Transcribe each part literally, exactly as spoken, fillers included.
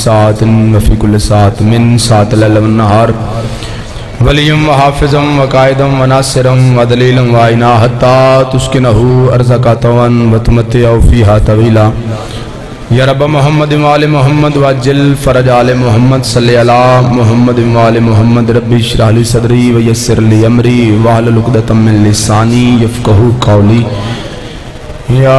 ساعت وفی کل ساعت من ساعت اللیل والنہار ولیم و حافظم و قائدم و ناصرم و دلیلم و آئینہ حتی تسکنہو ارزقا طوان و تمتعو فیہا طویلا یا رب محمد و آل محمد و عجل فرج آل محمد صلی اللہ محمد و آل محمد ربی شرح لی صدری و یسر لی امری و احلل عقدۃ من لسانی یفقہوا قولی یا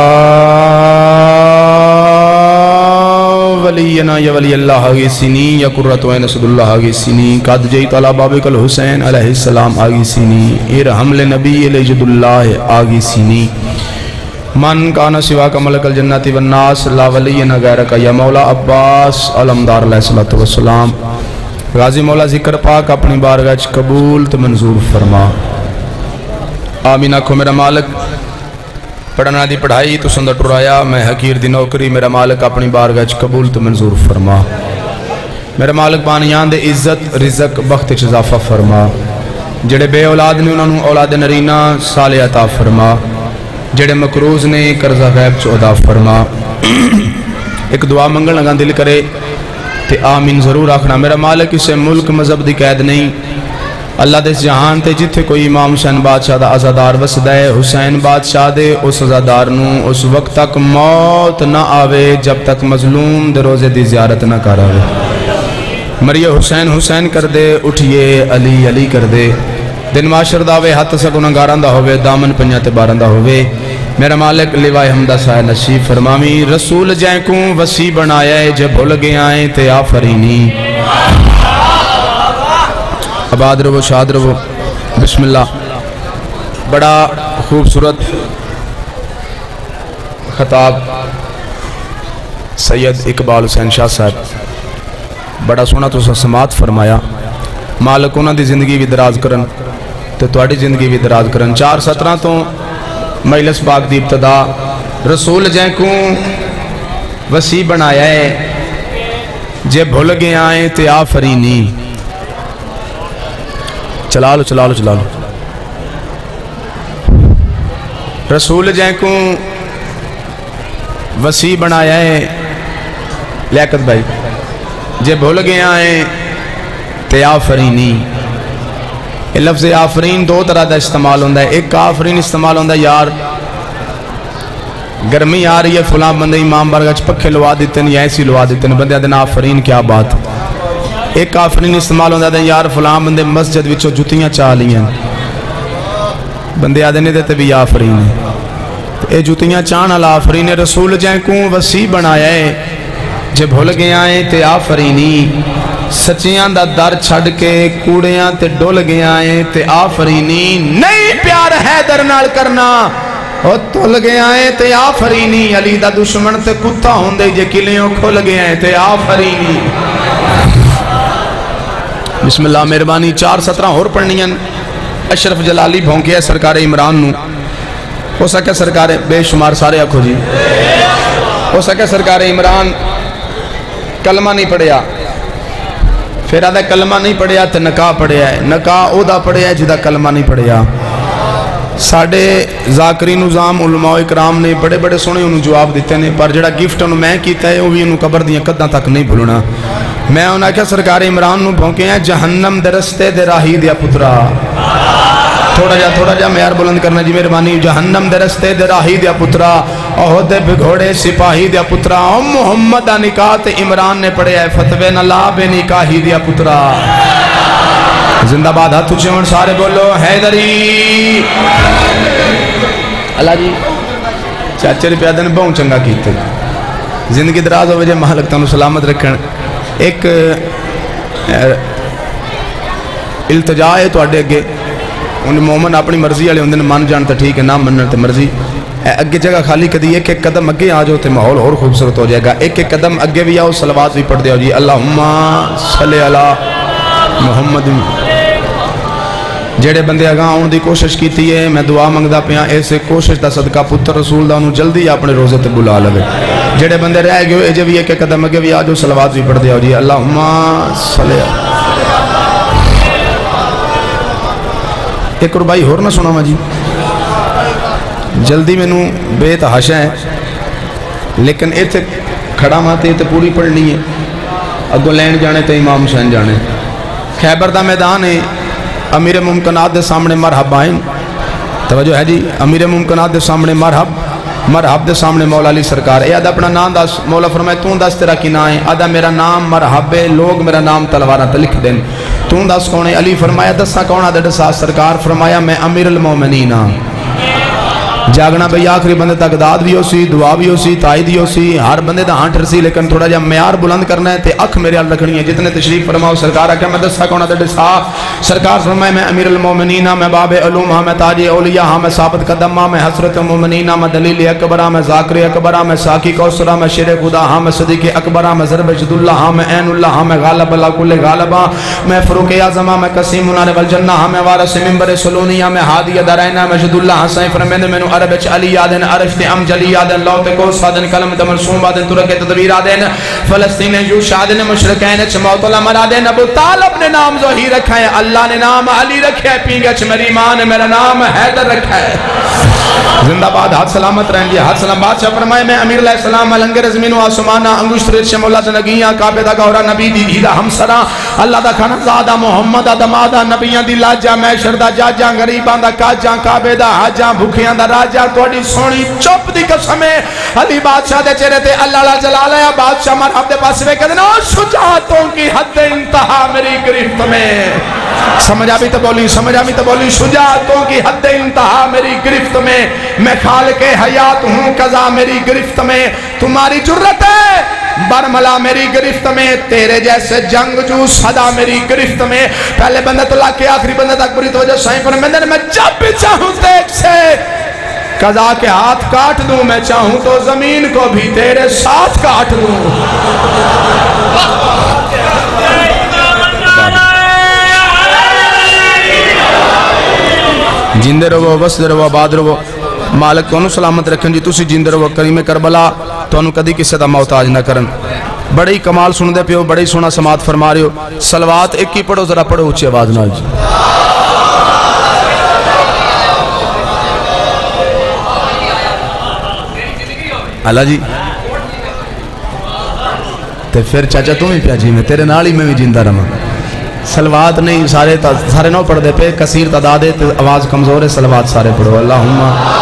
ولینا یا ولی اللہ آگی سینی یا قرۃ عین صد اللہ آگی سینی قد جئت علی بابک الحسین علیہ السلام آگی سینی ارحم لنبی لجد اللہ آگی سینی من کانا سوا کا ملک الجنت والناس لا ولینا غیرک یا مولا عباس علمدار علیہ السلام غازی مولا ذکر پاک اپنی بارگاہ قبول تو منظور فرما آمین آکھو میرا مالک پڑھنا دی پڑھائی تو سندر ٹرایا میں حقیر دی نوکری میرا مالک اپنی بارگاہ قبول تو منظور فرما میرا مالک بانیان دے عزت رزق بخت اضافہ فرما جڑے بے اولاد نے انہوں اولاد نرینہ صالح عطا فرما جڑے مکروز نے قرضہ غیب چودہ فرما ایک دعا منگل لگا دل کرے تے آمین ضرور آخنا میرا مالک اسے ملک مذہب دی قید نہیں اللہ دے اس جہان تے جتھے کوئی امام حسین بادشاہ دا عزادار وسدہ ہے حسین بادشاہ دے اس عزادار نو اس وقت تک موت نہ آوے جب تک مظلوم دے روزے دی زیارت نہ کر آوے مریہ حسین حسین کر دے اٹھئے علی علی کر دے دن معاشر داوے ہاتھ سے گناہگاراں دا ہوئے دامن پنجا تے باراں دا ہوئے میرا مالک لوائے حمدہ سائے نصیب فرمامی رسول جائیں کوں وسیع بنایا ہے جب بھول گئے آئیں تے آفرینی آباد رو شاد رو بسم اللہ بڑا خوبصورت خطاب سید اقبال حسین شاہ صاحب بڑا سونا تو سماعت فرمایا مالک انہاں دی زندگی بھی دراز کرن تو تواڈی زندگی بھی دراز کرن چار سترہ تو مجلس پاک دی ابتدا رسول جائیں کو وسیع بنایا ہے جے بھول گئے آئیں تے آفرینی چلا لو چلا لو چلا لو رسول جائیں کو وسیع بنایا ہے لیاقت بھائی جے بھول گئے آئیں تے آفرینی یہ لفظ آفرین دو طرح دا استعمال ہوندہ ہے ایک آفرین استعمال ہوندہ ہے یار گرمی آ رہی ہے فلاں بندے امام بارگاہ پکھے لوا دیتے ہیں یا ایسی لوا دیتے ہیں بندے دینا آفرین کیا بات ایک آفرین استعمال ہوندہ ہے یار فلاں بندے مسجد وچوں جتیاں چاہ لی ہیں بندے آدھنے دیتے بھی آفرین ہے اے جتیاں چاہن والا آفرین رسول جائیں کوں وسیع بنایا ہے جب بھول گئے آئیں تے آفرینی سچیاں دا در چھڑ کے کوڑیاں تے ڈول گئے آئیں تے آفرینی نہیں پیار حیدر نال کرنا اور تول گئے آئیں تے آفرینی علی دا دشمن تے کتا ہوندے جے کلیوں کھول گئے آئیں تے آفرینی بسم اللہ مہربانی چار سترہ اور پڑھنیاں اشرف جلالی بھونکے ہے سرکار عمران نو ہو سکے سرکار بے شمار سارے اکھو جی ہو سکے سرکار عمران کلمہ نہیں پڑھیا پھر آدھا کلمہ نہیں پڑھیا تو نکاح پڑھیا ہے نکاح او دا پڑھیا ہے جدہ کلمہ نہیں پڑھیا ساڑھے ذاکری نظام علماء اکرام نے بڑے بڑے سونے انہوں جواب دیتے ہیں پر جڑا گفٹ انہوں میں کیتا ہے وہ بھی انہوں قبر دیاں قدہ تک نہیں بھولنا میں انہوں کیا سرکار عمران نو بھونکے ہیں جہنم درستے دے راہی دیا پترا تھوڑا جا تھوڑا جا معیار بلند کرنا جی مہربانی جہنم درستے دے راہی دیا پترا احد بگھوڑے سپاہی دیا پترا ام محمد نکاح تے عمران نے پڑھے ہے فتوے نلا بے نکاہی دیا پترا زندہ باد ہاتھ چون سارے بولو حیدری اللہ جی چاچے رپیہ دن بہن چنگا کیتے زندگی دراز ہو وجہ مالک تانو سلامت رکھن ایک التجا ہے تو اڈے اگے انہیں مومن اپنی مرضی والے اندر مان جانتا ٹھیک ہے نہ مننا تے مرضی اگے جگہ خالی کدی ایک ایک قدم اگے آ جاؤ تے ماحول اور خوبصورت ہو جائے گا ایک ایک قدم اگے بھی آؤ صلوات بھی پڑھ دیا جی اللہم صلی اللہ محمد جڑے بندے اگاں آن دی کوشش کیتی ہے میں دعا منگدا پیا ایسے کوشش دا صدقہ پتر رسول دا انہوں جلدی اپنے روزے تے بلا لگے جڑے بندے رہ گئے اے بھی ایک ایک قدم اگے بھی آ جاؤ صلوات بھی پڑھ دیا جی اللہم صلی اللہ ایک ربائی ہور نہ سنا جی جلدی میں نو بے تحاشا ہے لیکن ایتھے کھڑا ماتے ایتھے پوری پڑھنی ہے اگوں لین جانے تو امام حسین جانے خیبر دا میدان ہے امیر ممکنات دے سامنے مرحب آئیں توجہ ہے جی امیر ممکنات دے سامنے مرحب مرحب دے سامنے مولا علی سرکار اے آدھا اپنا نام دس مولا فرمائے تون دس تیرا کی نام ہے آدھا میرا نام مرحب ہے لوگ میرا نام تلوارہ تے لکھ دیں تون دس کونے علی فرمایا دسا کونا دے دسا سرکار فرمایا میں امیر المومنین ہاں جاگنا بھئی آخری بندے تک داد بھی ہو سی دعا بھی ہو سی تائید بھی ہو سی ہر بندے دا ہاں ٹھرسی لیکن تھوڑا جا معیار بلند کرنا ہے تے اکھ میرے حال رکھنی ہے جتنے تشریف فرماؤ سرکار آکے میں دسا کونا دے دسا سرکار فرمائے میں امیر المومنین ہاں میں باب علوم ہاں میں تاج اولیاء ہاں میں ثابت قدم ہاں میں حضرت المومنین ہاں میں دلیل اکبر ہاں میں ذاکر اکبر ہاں میں ساکی کوثر ہاں میں شیر خدا ہاں میں صدیق اکبر ہاں میں ضرب جد اللہ ہاں میں عین اللہ ہاں میں غالب اللہ کل غالب ہاں میں فروق اعظم ہاں میں قسیم منار والجنہ ہاں میں وارث منبر سلونی ہاں میں ہادی دارین ہاں میں جد اللہ ہاں سائیں فرمیندے میں عرب اچ علی یادن عرش ام جلی یادن لوت کو سادن کلم مرسوم بادن ترک تدبیر آدن فلسطین یوش آدن مشرقین چ موت الامر آدن ابو طالب نے نام ظہیر رکھا ہے اللہ نے نام علی رکھا ہے پینگچ میری ماں نے میرا نام حیدر رکھا ہے زندہ باد ہاتھ سلامت رہیں گے ہاتھ سلام بادشاہ فرمائے میں امیر علیہ السلام ملنگر زمین و آسمانہ انگوشت رچ مولا زنگیاں کعبے دا گورا نبی دی دھیدہ ہمسرا اللہ دا کھانا زادہ محمد دمادہ نبیاں دی لاجہ میشر دا جاجاں غریباں دا کاجاں کعبے دا حاجاں بھوکیاں دا راجاں توڑی سونی چپ دی قسمیں علی بادشاہ دے چہرے تے اللہ لا جلال ہے بادشاہ مرحب دے پاس وے کہتے ہیں شجاعتوں کی حد انتہا میری گرفت میں سمجھا بھی تو بولی سمجھا بھی تو بولی شجاعتوں کی حد انتہا میری گرفت میں میں خالق حیات ہوں قضا میری گرفت میں تمہاری جرت ہے برملا میری گرفت میں تیرے جیسے جنگ جو صدا میری گرفت میں پہلے بندہ تو لا کے آخری بندہ تک بری توجہ سائیں پر میں میں جب بھی چاہوں دیکھ سے قضا کے ہاتھ کاٹ دوں میں چاہوں تو زمین کو بھی تیرے ساتھ کاٹ دوں جندے رہو وسد رہو آباد رہو مالک تو انہوں سلامت رکھیں جی تُسی جندے رہو کریم کربلا تو انہوں کدی کسی دا محتاج نہ کرن بڑی کمال سن دے پیو بڑی سونا سماعت فرما رہے ہو صلوات ایک ہی پڑھو ذرا پڑھو اچھی آواز نہ جی اللہ جی تے پھر چاچا تم ہی پیا جی میں تیرے نال ہی میں بھی جندہ رہا سلوات نہیں سارے سارے نو پڑھ دے پہ کثیر تعداد ہے آواز کمزور ہے سلوات سارے پڑھو اللہم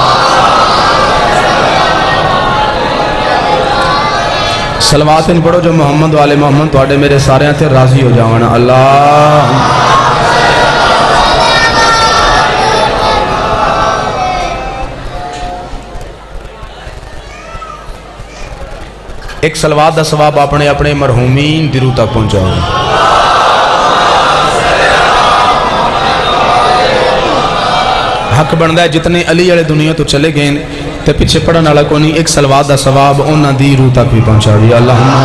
سلوات ان پڑھو جو محمد والے محمد تو آڑے میرے سارے ہیں تھے راضی ہو جاوانا اللہ ایک سلوات دا ثواب اپنے اپنے مرحومین دلوں تک پہنچاؤ حق بندہ ہے جتنے علی علی دنیا تو چلے گئے تے پیچھے پڑھنا والا کو نہیں ایک سلوات دا ثواب انہاں دی روح تک بھی پہنچا دیا اللہم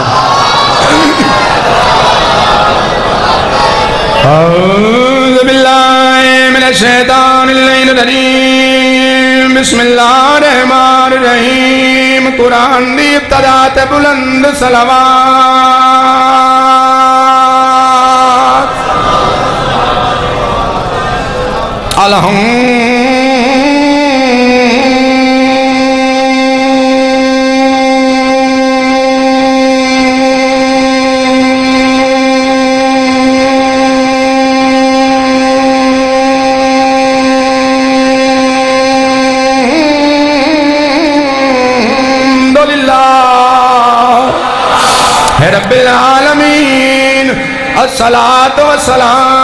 اعوذ باللہ من الشیطان الرجیم بسم اللہ الرحمن الرحیم قرآن دی ابتدات بلند صلوات الحمد رب العالمین الصلاة والسلام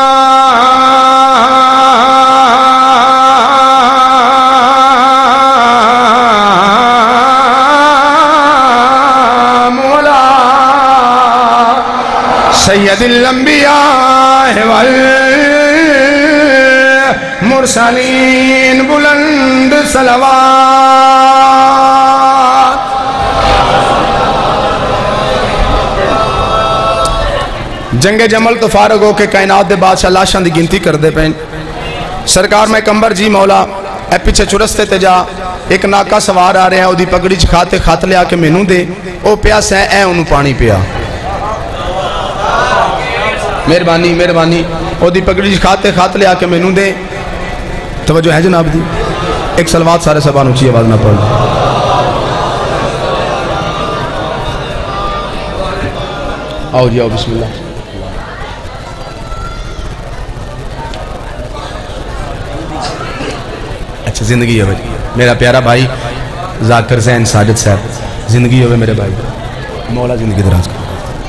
سید الانبیاء والمرسلین بلند صلوات جنگ جمل تو فارغ ہو کے کائنات دے بادشاہ لاشاں دی گنتی کر دے پین سرکار میں کمبر جی مولا اے پیچھے چرستے تے جا ایک ناکا سوار آ رہے ہیں او دی پگڑی چکھاتے خات لے آکے مینوں دے او پیاس ہے اے انہوں پانی پیا مہربانی مہربانی او دی پگڑی چکھاتے خات لے آکے مینوں دے توجہ ہے جناب دی ایک سلوات سارے سبان اچھی آواز نہ پڑھ آؤ جی آؤ بسم اللہ. اچھا زندگی ہے بھائی میرا پیارا بھائی ذاکر حسین ساجد صاحب, زندگی ہوئے میرے بھائی, مولا زندگی دراز کا.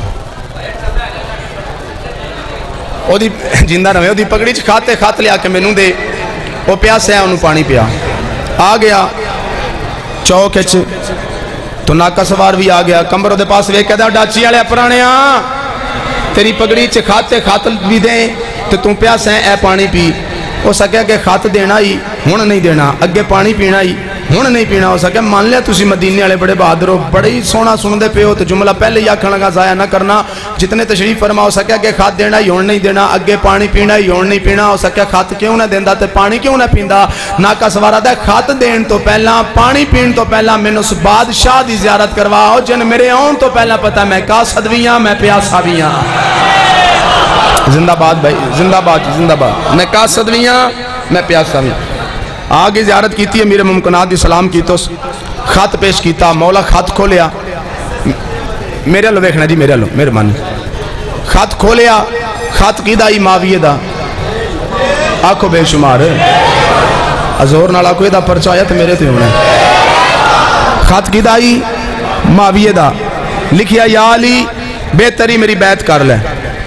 او دی جندہ رہے او دی پگڑی چ کھاتے کھات لیا کے مینوں دے, او پیاسا ہے انہوں پانی پیا. آ گیا چوک چ تو ناکا سوار بھی آ گیا, کمبروں دے پاس ویک کہتا ڈاچی والے پرانے آ تیری پگڑی چ کھاتے کھات بھی دیں تو تم پیاسا ہے اے پانی پی. ہو سکیا کہ خط دینا ہی ہون نہیں دینا, اگے پانی پینا ہی ہون نہیں پینا. ہو سکیا مان لیا تسی مدینے والے بڑے بہادر ہو, بڑے ہی سونا سن دے پے ہو, تو جملہ پہلے ہی آکھن لگا ضائع نہ کرنا جتنے تشریف فرما. ہو سکیا کہ خط دینا ہی ہون نہیں دینا, اگے پانی پینا ہی ہون نہیں پینا. ہو سکیا خط کیوں نہ دیندا تے پانی کیوں نہ پیندا. ناکا سوارا دا خط دین تو پہلا پانی پین تو پہلا مینوں اس بادشاہ دی زیارت کرواؤ جن میرے آن تو پہلا پتہ میں قاصد وی ہاں میں پیاسا وی ہاں. زندہ باد بھائی زندہ باد زندہ باد. میں قاصد بھی ہاں میں پیاسا بھی. آگے زیارت کیتی ہے میرے ممکنات دی سلام کی تو خط پیش کیتا. مولا خط کھولیا میرے لو دیکھنا جی میرے لو مہربانی. خط کھولیا خط کی دائی معاویہ دا آنکھوں بے شمار ازور نال آنکھوں دا پرچہ آیا تو میرے تے ہونا. خط کی دائی معاویہ دا لکھیا یا علی بہتری میری بیعت کر لے.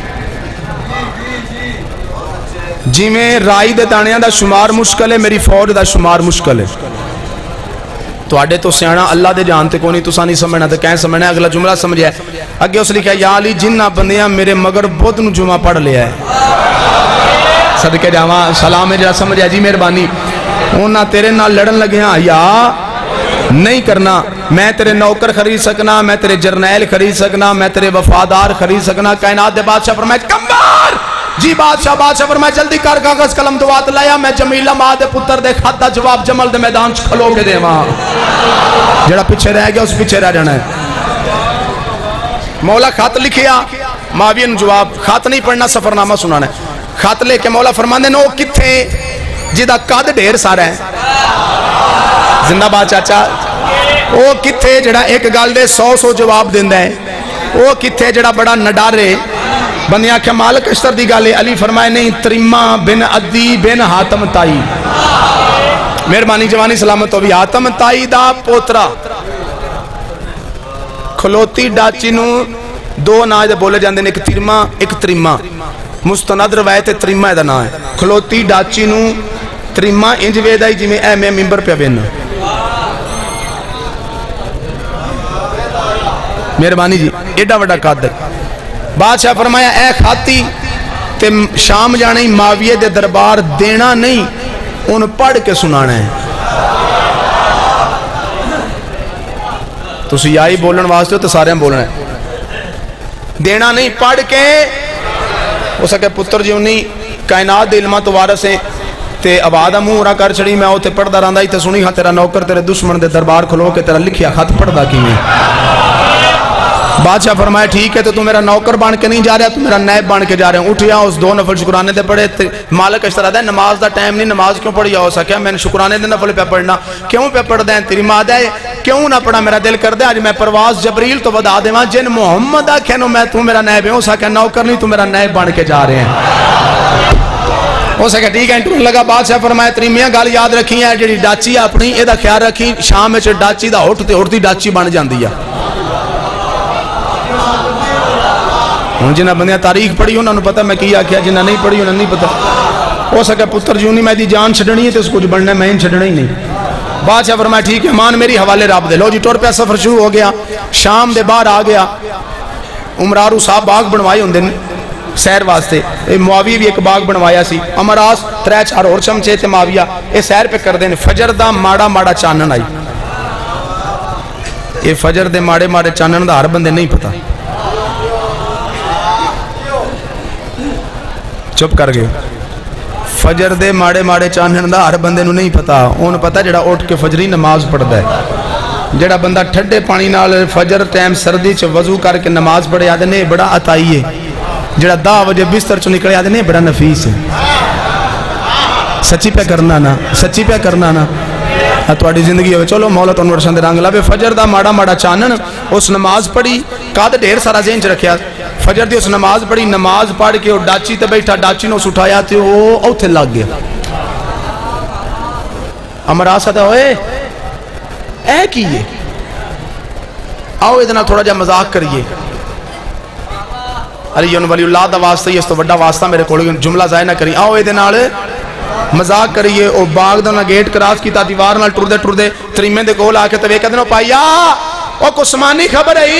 جی میں رائی دے دانیاں دا شمار مشکل ہے میری فوج دا شمار مشکل ہے. تو آڑے تو سیانا اللہ دے جانتے کو نہیں تو سانی سمجھنا تو کہیں سمجھنا ہے. اگلا جملہ سمجھا ہے اگے اس لکھا یا علی جنہ بندیاں میرے مگر بدھ نو جمعہ پڑھ لیا ہے. صدقے جاواں سلام ہے جا سمجھا جی مہربانی. اونا تیرے نال لڑن لگے ہاں یا نہیں کرنا. میں تیرے نوکر خرید سکنا, میں تیرے جرنیل خرید سکنا, میں تیرے وفادار خرید سکنا. کائنات دے بادشاہ فرمائے کمبار جی بادشاہ بادشاہ فرمائے جلدی کر کاغذ قلم دوات لایا. میں جمیلہ ماں دے پتر دے خط دا جواب جمل دے میدان چ کھلو کے دے ماں جڑا پیچھے رہ گیا اس پیچھے رہ جانا ہے. مولا خط لکھیا معاویہ نے جواب خط نہیں پڑھنا سفرنامہ سنانا ہے. خط لے کے مولا فرماندے نو کتھے جدا قد ڈھیر سارا ہے. زندہ باد چاچا. او کتھے جڑا ایک گل دے سو سو جواب دیندا ہے. او کتھے جڑا بڑا نڈارے بندیاں کہ مالک اشتر دی گالے. علی فرمائے نہیں تریمہ بن عدی بن حاتم تائی مہربانی جوانی سلامت ہو بھی. حاتم تائی دا پوترا کھلوتی ڈاچی نو دو نام دے بولے جاندے نے, ایک تریمہ ایک تریمہ. مستند روایت تریمہ دا نام ہے. کھلوتی ڈاچی نو تریمہ انج ویدائی جی میں اے میں ممبر پہ بینا. مہربانی جی ایڈا وڈا قادر. بادشاہ فرمایا اے خاتی تے شام جانے معاویہ دے دربار دینا نہیں ان پڑھ کے سنانا ہے. تو سیائی بولن واسطے ہو تو سارے ہم بولنا ہے. دینا نہیں پڑھ کے ہو سکے پتر جی انہی کائنات دے علمہ تو وارث ہیں تے آبادہ منہ رہا کر چڑی میں ہوتے پڑھ دا راندہ ہی تے سنی ہاں تیرا نوکر تیرے دشمن دے دربار کھلو کے تیرا لکھیا خط پڑھ دا کی میں. بادشاہ فرمائے ٹھیک ہے تو تو میرا نوکر بان کے نہیں جا رہا, تو میرا نیب بان کے جا رہے ہیں. اٹھیا اس دو نفل شکرانے دے پڑھے. مالک اشترا دے نماز دا ٹائم نہیں, نماز کیوں پڑھیا ہو سکیا میں نے شکرانے دے نفل پہ پڑھنا کیوں پہ پڑھ دیں. تیری ماں دے کیوں نہ پڑھا میرا دل کر دے آج میں پرواز جبریل تو بدا دے وہاں جن محمد آکھے نو میں تو میرا نیب ہو سکیا نوکر نہیں تو میرا نیب بان کے جا رہے ہیں. ہو سکیا ٹھیک ہے انٹرون لگا. بادشاہ فرمائے تری میاں گال یاد رکھی ہے جڑی ڈاچی اپنی اے دا خیال رکھی شام میں ڈاچی دا ہوٹ تے ہوٹ دی ڈاچی بن جاندی ہے. ہوں جنہ بندیاں تاریخ پڑھی انہوں نے پتا میں کیا کیا, جنہ نہیں پڑھی انہوں نے نہیں پتا. ہو سکے پتر جیونی میں دی جان چھڑنی ہے تو اس کچھ بڑھنا ہے میں ان چھڑنا ہی نہیں. بادشاہ فرمایا ٹھیک ہے مان میری حوالے راب دے. لو جی ٹور پہ سفر شروع ہو گیا. شام دے باہر آ گیا. عمرارو صاحب باغ بنوائے ہوں دن سیر واسطے. معاویہ بھی ایک باغ بنوایا سی. امراس ترے چار اور چمچے تے معاویہ اے سیر پہ کر دیں. فجر دا ماڑا ماڑا چانن آئی. یہ فجر دے ماڑے ماڑے چانن دا ہر بندے نہیں پتا. چپ کر گئے. فجر دے ماڑے ماڑے چانن دا ہر بندے نو نہیں پتا. اون پتا جڑا اٹھ کے فجری نماز پڑھدا ہے. جڑا بندہ ٹھڈے پانی نال فجر ٹائم سردی چ وضو کر کے نماز پڑھے آدھے نے بڑا عطائی ہے. جڑا دہ بجے بستر چ نکلے آدھے نے بڑا نفیس ہے. سچی پہ کرنا نا سچی پہ کرنا نا تھوڑی زندگی ہوئے. چلو مولا تو انورشان دے رنگ لاوے. فجر دا ماڑا ماڑا چانن اس نماز پڑھی قاد ڈھیر سارا ذہن چ رکھیا. فجر دی اس نماز پڑھی، نماز پڑھ کے وہ ڈاچی تے بیٹھا، ڈاچی نے اس اٹھایا تے وہ اوتھے لگ گیا۔ امر آسا تھا ہوئے اے کیے، آؤ ادنا تھوڑا جا مذاق کریے۔ علی ولی اللہ دا واسطہ ہی اس تو بڑا واسطہ میرے کوڑی جملہ ضائع نہ کری، آؤ ادنا مذاق کریے۔ او باغ دا گیٹ کراس کیتا، دیوار نال ٹر دے ٹر دے تریمے دے گول آ کے تے ویکھدے نو پائیا او کسمانی خبر ہے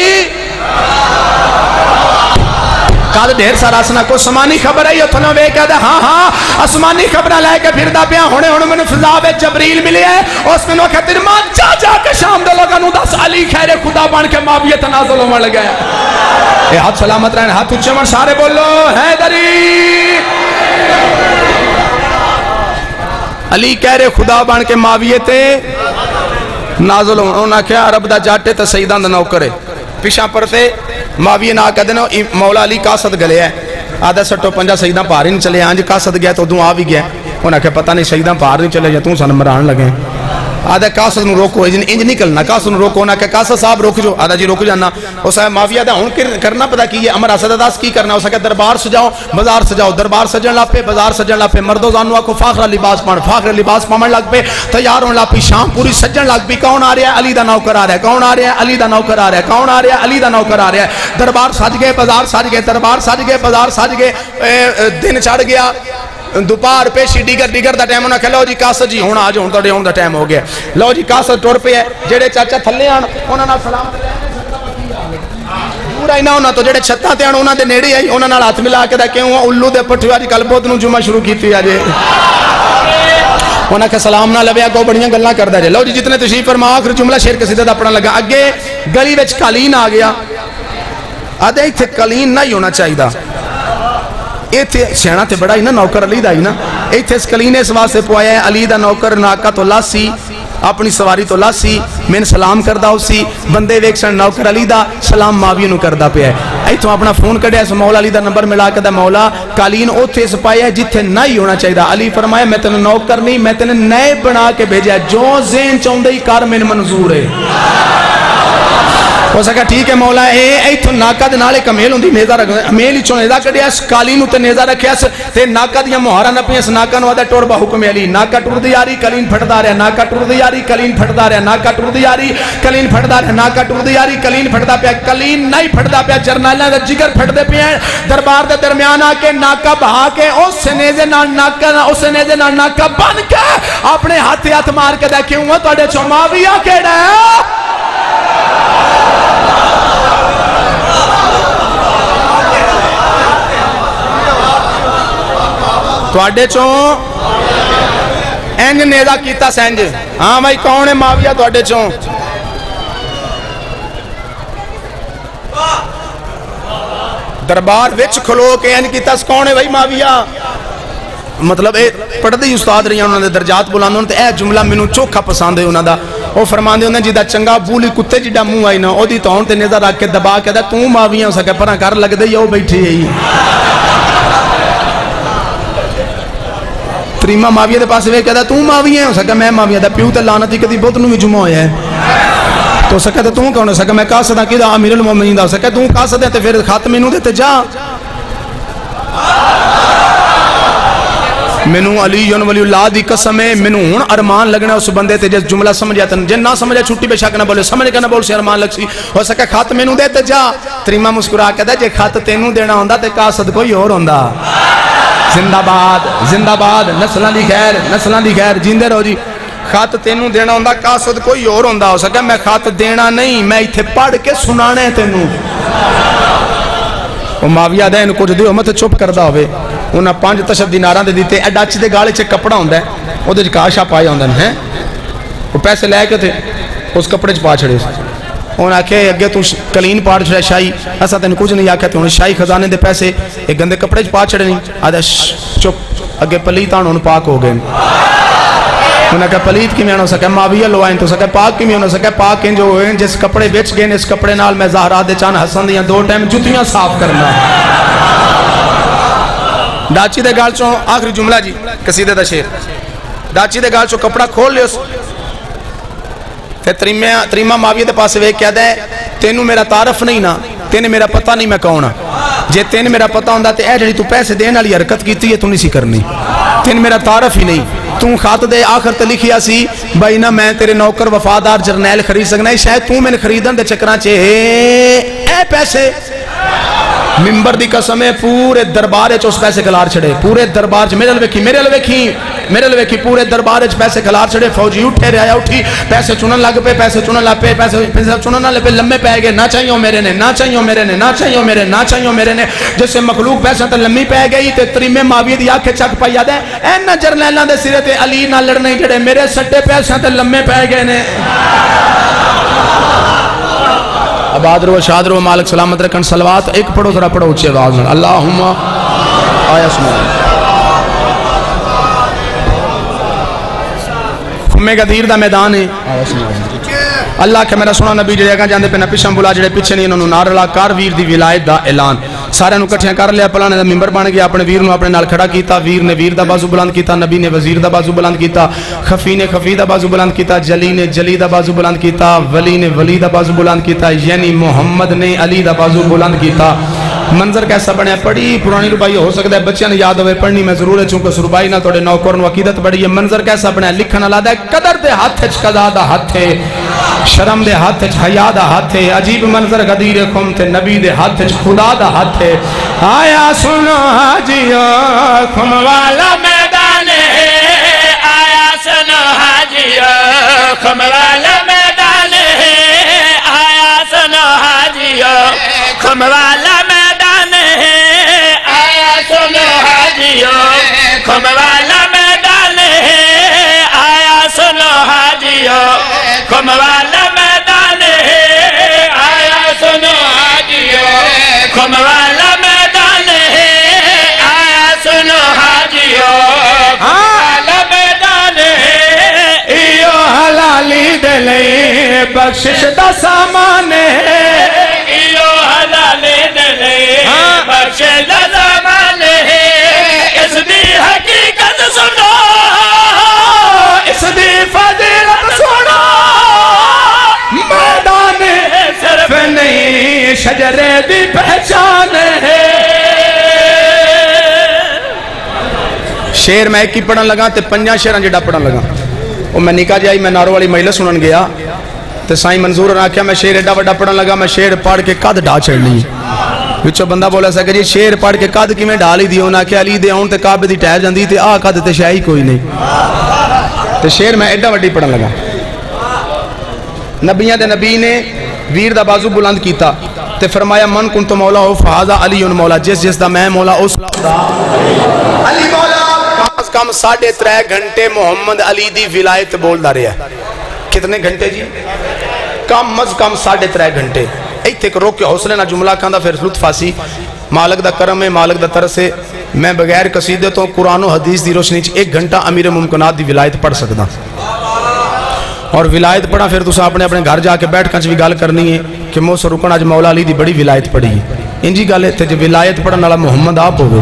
کل ڈھیر سارا سنا کو سمانی خبر ہے اتنا وے کہہ دے ہاں ہاں اسمانی خبر لے کے پھردا پیا ہونے ہن مینوں فضا وچ جبریل ملے اس مینوں کہ تیرے ماں جا جا کے شام دے لوگاں نوں دس علی خیر خدا بن کے معاویہ تنازل ہون لگا اے ہاتھ سلامت رہن، ہاتھ اونچے من سارے بولو حیدری۔ علی کہہ رہے خدا بن کے معاویہ تے نازل ہون، انہاں کہا رب دا جاٹے تے سیداں دا نوکر ہے۔ پیشاں پرتے معاویہ نہ کہہ دینا مولا علی قاصد گلے ہے، آدھا سٹو پنجا سیداں پار ہی نہیں چلے، آنج قاصد گیا تو دوں آ بھی گیا، انہاں کہا پتہ نہیں سیداں پار نہیں چلے یا توں سن مران لگے، آدھا قاصد نو روکو انج نکلنا، قاصد نو روکو، انہاں کہا قاصد صاحب روک جو، آدھا جی روک جانا، اس ہے معاویہ دا ہون کرنا پتا کی ہے، امر اسد داس کی کرنا، اس ہے دربار سجاؤ بازار سجاؤ، دربار سجن لا پہ بازار سجن لا پہ، مردو زانو کو فاخر لباس پہن، فاخر لباس پہن لگ پہ، تیار ہون لا پی، شام پوری سجن لگ پی، کون آ رہا ہے علی دا نوکر آ رہا ہے، کون آ رہا ہے علی دا نوکر آ رہا ہے، کون آ رہا ہے علی دا نوکر آ رہا ہے، دربار سج گئے بازار سج گئے، دربار سج گئے بازار سج گئے، دن چڑھ گیا، دوپہر پیشی ڈیگر ڈیگر دا ٹائم ہونا کہ لو جی قاصد جی ہونا آج ہون توڑے ہون دا ٹائم ہو گیا، لو جی قاصد ٹور پہ ہے، جڑے چاچا تھلے آن انہاں نال سلام تے پورا ہی نہ ہونا تو جڑے چھتاں تے آن انہاں دے نیڑے آئی انہاں نال ہاتھ ملا کے دا کیوں الو دے پٹھو اج کل بہت نو جمعہ شروع کیتی اجے انہاں کہ سلام نہ لویا کو بڑیاں گلاں کردا جے، لو جی جتنے تشریف فرما آخر جملہ شعر قصیدہ دا پڑھن لگا، اگے گلی وچ قالین آ گیا، آدھے ایتھے قالین نہیں ہونا چاہیدا، ایتھے سیانا تے بڑا ہی نا نوکر علی دا ہی نا، ایتھے اس کلینے اس واسطے پوایا ہے علی دا نوکر ناکا تو لاسی اپنی سواری تو لاسی میں سلام کردہ اسی بندے ویکسن نوکر علی دا سلام معاویہ نو کردہ پہ ہے، ایتھوں اپنا فون کڑیا اس مولا علی دا نمبر ملا کے دا مولا قالین اوتھے اس پایا ہے جتھے نہیں ہونا چاہیے، علی فرمایا میں تینے نوکر نہیں میں تینے نئے بنا کے بھیجا ہے، جو زین چاہندے ہی کار میں منظور ہے، ہو سکا ٹھیک ہے مولا اے ایتھوں ناکا دے نالے کمیل ہوندی نیزہ رکھ میل چوں نیزہ کڑیا اس قالین تے نیزہ رکھیا اس تے ناکا دیاں مہارا نہ پئی اس ناکا نو آدا ٹور با حکم علی، ناکا ٹور دی یاری قالین پھٹدا رہیا، ناکا ٹور دی یاری قالین پھٹدا رہیا، ناکا ٹور دی یاری قالین پھٹدا رہیا، ناکا ٹور دی یاری قالین پھٹدا پیا، قالین نہیں پھٹدا پیا، جرنیلاں دا جگر پھٹدے پے ہیں، دربار دے درمیان آ کے ناکا بہا کے اس نیزے نال ناکا اس نیزے نال ناکا بن کے اپنے ہاتھ ہاتھ مار کے دے کیوں ہوا تواڈے چوں معاویہ کیڑا ہے؟ تواڈے چوں انج نیزہ کیتا سینج، ہاں بھائی کون ہے معاویہ تواڈے چوں؟ دربار وچ کھلو کے انج کیتا کون ہے بھائی معاویہ؟ مطلب اے پڑھدی استاد رہی ہیں انہوں نے درجات بلاندوں نے اے جملہ میں نوں چوکھا پسند ہے انہوں دا، وہ فرماندے انہوں نے جیدہ چنگا بولی کتے جیدہ منہ آئی نا او دی تون تے نیزہ رکھ کے دبا کے دا توں معاویہ ہو سکے پرہاں کر لگ دے یا وہ بیٹھی ہے ہی تریمہ معاویہ دے پاس وے کہتا توں معاویہ ہو سکا میں معاویہ دا پیو تے لعنتی کدی بہت نو بھی جمعہ ہویا ہے تو سکا تے توں کون ہو سکا میں قاصد ہاں کدھا امیر المومنین دا ہو سکا توں قاصد ہے تے پھر خاتم انہوں دے تے جا منو علی ولی اللہ دی قسم ہے منو ہون ارمان لگنا اس بندے تے جس جملہ سمجھا تن جن نہ سمجھا چھٹی بے شک نہ بولے سمجھ کے نہ بول سے ارمان لگ سی ہو سکا خاتم انہوں دے تے جا تریمہ مسکرا کہتا جے خات تینوں دینا ہوندہ تے قاصد کوئی اور ہوندہ زندہ باد زندہ باد نسلان دی خیر نسلان دی خیر جیندے رہو جی خات تینوں دینا ہوندہ قاصد کوئی اور ہوندہ ہو سکا میں خات دینا نہیں میں ایتھے پڑھ کے سنانے تینوں وہ معاویہ دے انہوں کچھ دیو مت چپ کردہ ہوئے انہاں پانچ تشب دیناراں دے دیتے اڈاچ دے گالے چھے کپڑا ہوندہ ہے وہ دے کاشا پایا ہوندہ ہے وہ پیسے لے کے تھے اس کپڑے چھ پا چھڑے انہاں کہے اگے تو کلین پاڑ چھڑے شاہی ایسا تین کچھ نہیں آکھا تھے انہوں شاہی خزانے دے پیسے ایک گندے کپڑے چھ پا چھڑے نہیں آدھا چپ اگے پلیتان انہوں پاک ہو گئے انہاں کہا پلیت کی میں انہوں سکے معاویہ لو آئیں تو سکے پاک کی میں انہوں سکے پاک ہیں جو ہوئے جس کپڑے بیچ گئے اس کپڑے نال میں زہرات دے چان حسن دیاں دو ٹائم جتیاں صاف کرنا ڈاچی دے گال چوں آخری جملہ جی قصیدہ دا شیر ڈاچی دے گال چوں کپڑا کھول لے اس تے تریمہ معاویہ دے پاسے وے کیا دے تینوں میرا تعارف نہیں نا تینے میرا پتہ نہیں میں کون جے تین میرا پتہ ہوندہ تے اے جڑی تو پیسے دینے والی حرکت کیتی ہے تو نہیں سی کرنی، تین میرا تعارف ہی نہیں، تو خط دے آخر تے لکھیا سی بھائی نا میں تیرے نوکر وفادار جرنیل خرید سکنا ہے، شاید تو میں نے خریدن دے چکراں چے اے پیسے ممبر دی قسم ہے پورے دربار وچ اس پیسے کلار چھڑے، پورے دربار وچ میرے ال ویکھی میرے ال ویکھی میرے ال ویکھی پورے دربار وچ پیسے کلار چھڑے، فوجی اٹھے رہیا اٹھی پیسے چنن لگ پے پیسے چنن لگ پے پیسے چنن لگ پے لمبے پے گئے، نہ چاہیو میرے نے نہ چاہیو میرے نے نہ چاہیو میرے نہ چاہیو میرے نے، جیسے مخلوق پیسے تے لمبی پے گئی تے تریمے معاویہ دی آنکھیں چک پئی یاد ہے این جرنیلاں دے سرے تے علی نال لڑنے جڑے میرے سٹے پیسے تے لمبے پے گئے نے۔ آباد رو شاد رو مالک سلامت رکھن صلوات ایک پڑھو ذرا پڑھو اچھے آواز میں اللہم آیا سمجھ خمے گدیر دا میدان ہے اللہ کہ میرا سنا نبی جڑے گا جاندے پہ نہ پیشم بلا جڑے پیچھے نہیں انہوں نار اللہ کار ویر دی ولایت دا اعلان سارے نو کٹھیاں کر لیا پلانے دا ممبر بن گیا اپنے ویر نو اپنے نال کھڑا کیتا ویر نے ویر دا بازو بلند کیتا نبی نے وزیر دا بازو بلند کیتا خفی نے خفی دا بازو بلند کیتا جلی نے جلی دا بازو بلند کیتا ولی نے ولی دا بازو بلند کیتا یعنی محمد نے علی دا بازو بلند کیتا۔ منظر کیسا بنے پڑھی پرانی ربائی ہو سکتا ہے بچیاں نے یاد ہوئے پڑھنی میں ضرور ہے چونکہ سربائی نہ توڑے نوکر نو عقیدت بڑھی ہے۔ منظر کیسا بنے لکھن اللہ دا قدر دے ہاتھ چ قضا دا ہاتھ ہے شرم دے ہاتھ چ حیا دا ہاتھ ہے عجیب منظر غدیر قوم تے نبی دے ہاتھ چ خدا دا ہاتھ ہے۔ آیا سنو حاجیو خم والا میدان ہے آیا سنو حاجیو خم والا میدان ہے آیا سنو حاجیو خم والا خم والا میدان ہے آیا سنو حاجیو خم والا میدان ہے آیا سنو حاجیو خم والا میدان ہے آیا سنو حاجیو والا میدان ہے ایو حلالی دلے بخشش دا سامان ہے ایو حلالی دلے بخشش دا سامان ہے اس دی حقیقت سنو اس دی فضیلت سنو میدان صرف نہیں شجرے دی پہچان ہے۔ شیر میں ایک ہی پڑھن لگا تے پنجا شیران جڑا پڑھن لگا وہ میں نکاح جائی میں نارو والی مجلس سنن گیا تے سائیں منظور نے کہا میں شیر ایڈا وڈا پڑھن لگا میں شیر پڑھ کے قد ڈھا چڑھنی وچو بندہ بولا سا کہ جی شیر پڑھ کے قد کی میں ڈالی دی ہونا کہ علی دے ہون تے کعبے دی ٹہر جاندی تے آ قد تے شاہی کوئی نہیں تے شیر میں ایڈا وڈی پڑھن لگا نبیان دے نبی نے ویر دا بازو بلند کیتا تے فرمایا من کن تو مولا ہو فہذا علی مولا جس جس دا میں مولا اس دا علی مولا کم از کم ساڑھے ترے گھنٹے محمد علی دی ولایت بول دا رہا ہے کتنے گھنٹے جی کم از کم ساڑھے ترے گھنٹے ایک تک روک کے حوصلے نہ جملہ کھاندہ پھر لطف آسی مالک دا کرم ہے مالک دا ترس ہے میں بغیر قصیدے تو قرآن و حدیث دی روشنی ایک گھنٹہ امیر ممکنات دی ولایت پڑھ سکتا اور ولایت پڑھا پھر تسا اپنے اپنے گھر جا کے بیٹھ کنچ بھی گال کرنی ہے کہ مو سے رکن آج مولا علی دی بڑی ولایت پڑھی ہے انجی گالے تھے جو ولایت پڑھن والا محمد آپ ہوئے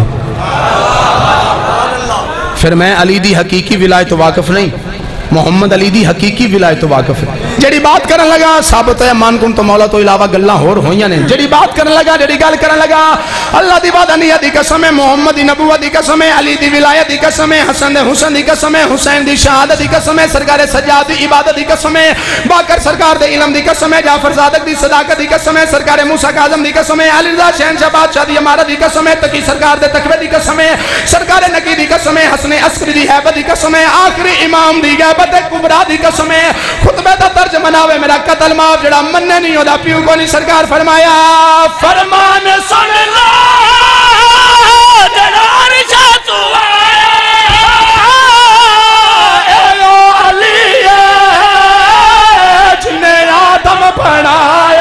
پھر میں علی دی حقیقی ولایت واقف نہیں محمد علی دی حقیقی ولایت واقف ہے جڑی بات کرن لگا ثابت ہے مان کن تو مولا تو علاوہ گلہ ہور ہوئیاں نے جڑی بات کرن لگا جڑی گال کرن لگا اللہ دی وعدانیت دی قسم ہے محمد دی نبوت دی قسم ہے علی دی ولایت دی قسم ہے حسن دی حسن دی قسم ہے حسین دی شہادت دی قسم ہے سرکار سجاد دی عبادت دی قسم ہے باقر سرکار دے علم دی قسم ہے جعفر صادق دی صداقت دی قسم ہے سرکار موسیٰ کاظم دی قسم ہے علی رضا شہنشاہ بادشاہ دی امارت دی قسم ہے تقی سرکار دے تقوی دی قسم ہے سرکار نقی دی قسم ہے حسن عسکری دی حیبت دی قسم ہے آخری امام دی غیبت کبرا دی قسم ہے خطبہ دا ترجمہ ناوے میرا قتل معاف جڑا مننے نہیں ہوتا پیو کو نہیں سرکار فرمایا فرمان سن لا جڑا عرشہ تو آیا اے او علی جن نے آدم بنایا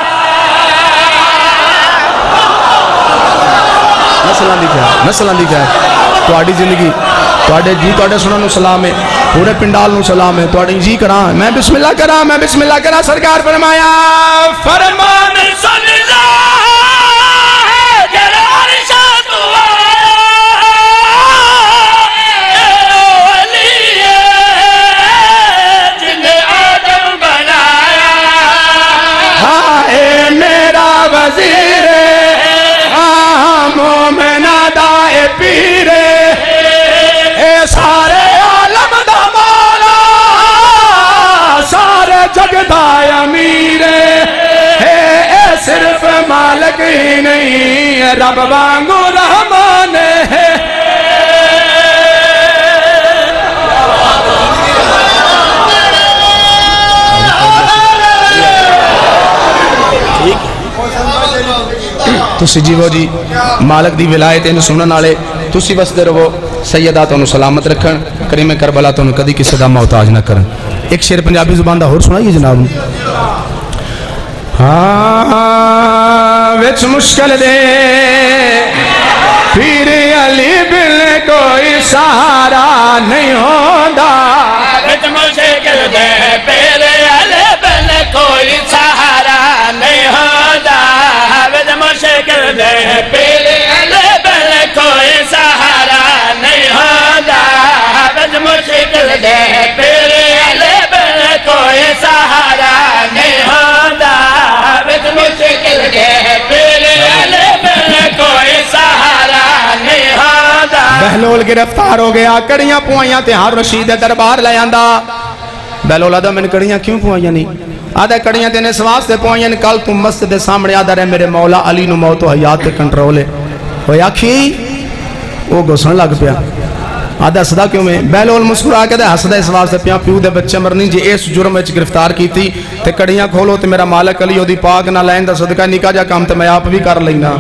مسئلہ لکھا ہے مسئلہ لکھا ہے تواڈی زندگی تواڈے جی تواڈے سنن نو سلام ہے پورے پنڈال نو سلام ہے تواڈی جی کراں میں بسم اللہ کراں میں بسم اللہ کراں سرکار فرمایا فرمان سن لا جڑا عرشہ تو آیا اے او علی جن نے آدم بنایا ہاں اے میرا وزیر ہاں پیرے اے سارے عالم دا مولا سارے جگ دا امیر اے اے صرف مالک ہی نہیں رب وانگو رحمان ہے تسی جیو جی مالک دی ولایت انہوں سنن آلے تسی وسدے رہو سیدہ تو انہوں سلامت رکھن کریم کربلا تو انہوں کدی کسی دا محتاج نہ کرن ایک شعر پنجابی زبان دا ہور سنائیے جناب ہاں وچ مشکل دے پیر علی بن کوئی سہارا نہیں ہوندا وچ مشکل دے پیر علی بن کوئی سہارا نہیں ہوندا وچ مشکل دے پیر علی بن کوئی سہارا نہیں ہوندا وچ مشکل دے پیر علی بن کوئی سہارا نہیں ہوندا وچ مشکل دے پیر علی بن کوئی سہارا نہیں ہوندا بہلول گرفتار ہو گیا کڑیاں پوائیاں تے ہر رشید دربار لے آندا بہلول آدھا میں نے کڑیاں کیوں پوائیاں نہیں آدھا کڑیاں تینے سواس تے پوائیاں کل تم مسجد دے سامنے آدھا رہے میرے مولا علی نو موت و حیات تے کنٹرول ہے وہ آکھی وہ گھسن لگ پیا آدھا صدا کیوں میں بہلول مسکرا کے دے حسدہ اس واسطے پیا پیو دے بچے مرنی جی اس جرم وچ گرفتار کی تھی تے کڑیاں کھولو تے میرا مالک علی او دی پاک نہ لین دا صدقہ نکا جا کام تے میں آپ بھی کر لینا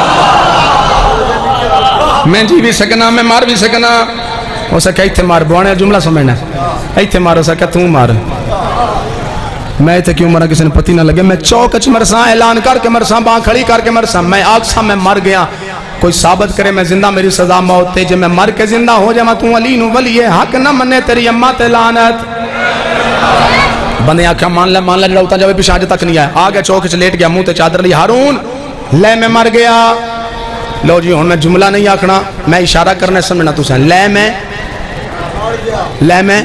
میں جی بھی سکنا میں مار بھی سکنا ہو سکا ایتھے مار بوانے جملہ سمجھنا ایتھے مار ہو سکا توں مار میں ایتھے کیوں مرا کسی نے پتی نہ لگے میں چوکچ مرساں اعلان کر کے مرساں باں کھڑی کر کے مرساں میں آکسا میں مر گیا کوئی ثابت کرے میں زندہ میری سزا موت تے جے میں مر کے زندہ ہو جائے میں توں علی نو ولی حق نہ منے تیری اماں تے لعنت بندے آکھا مان لے مان لے جڑا جاوے پیچھے آج تک نہیں آیا آگے چوکچ لیٹ گیا منہ تے چادر لی ہارون لے میں مر گیا لو جی ہن میں جملہ نہیں آکھنا میں اشارہ کرنے سمجھنا تو سے لے میں لے میں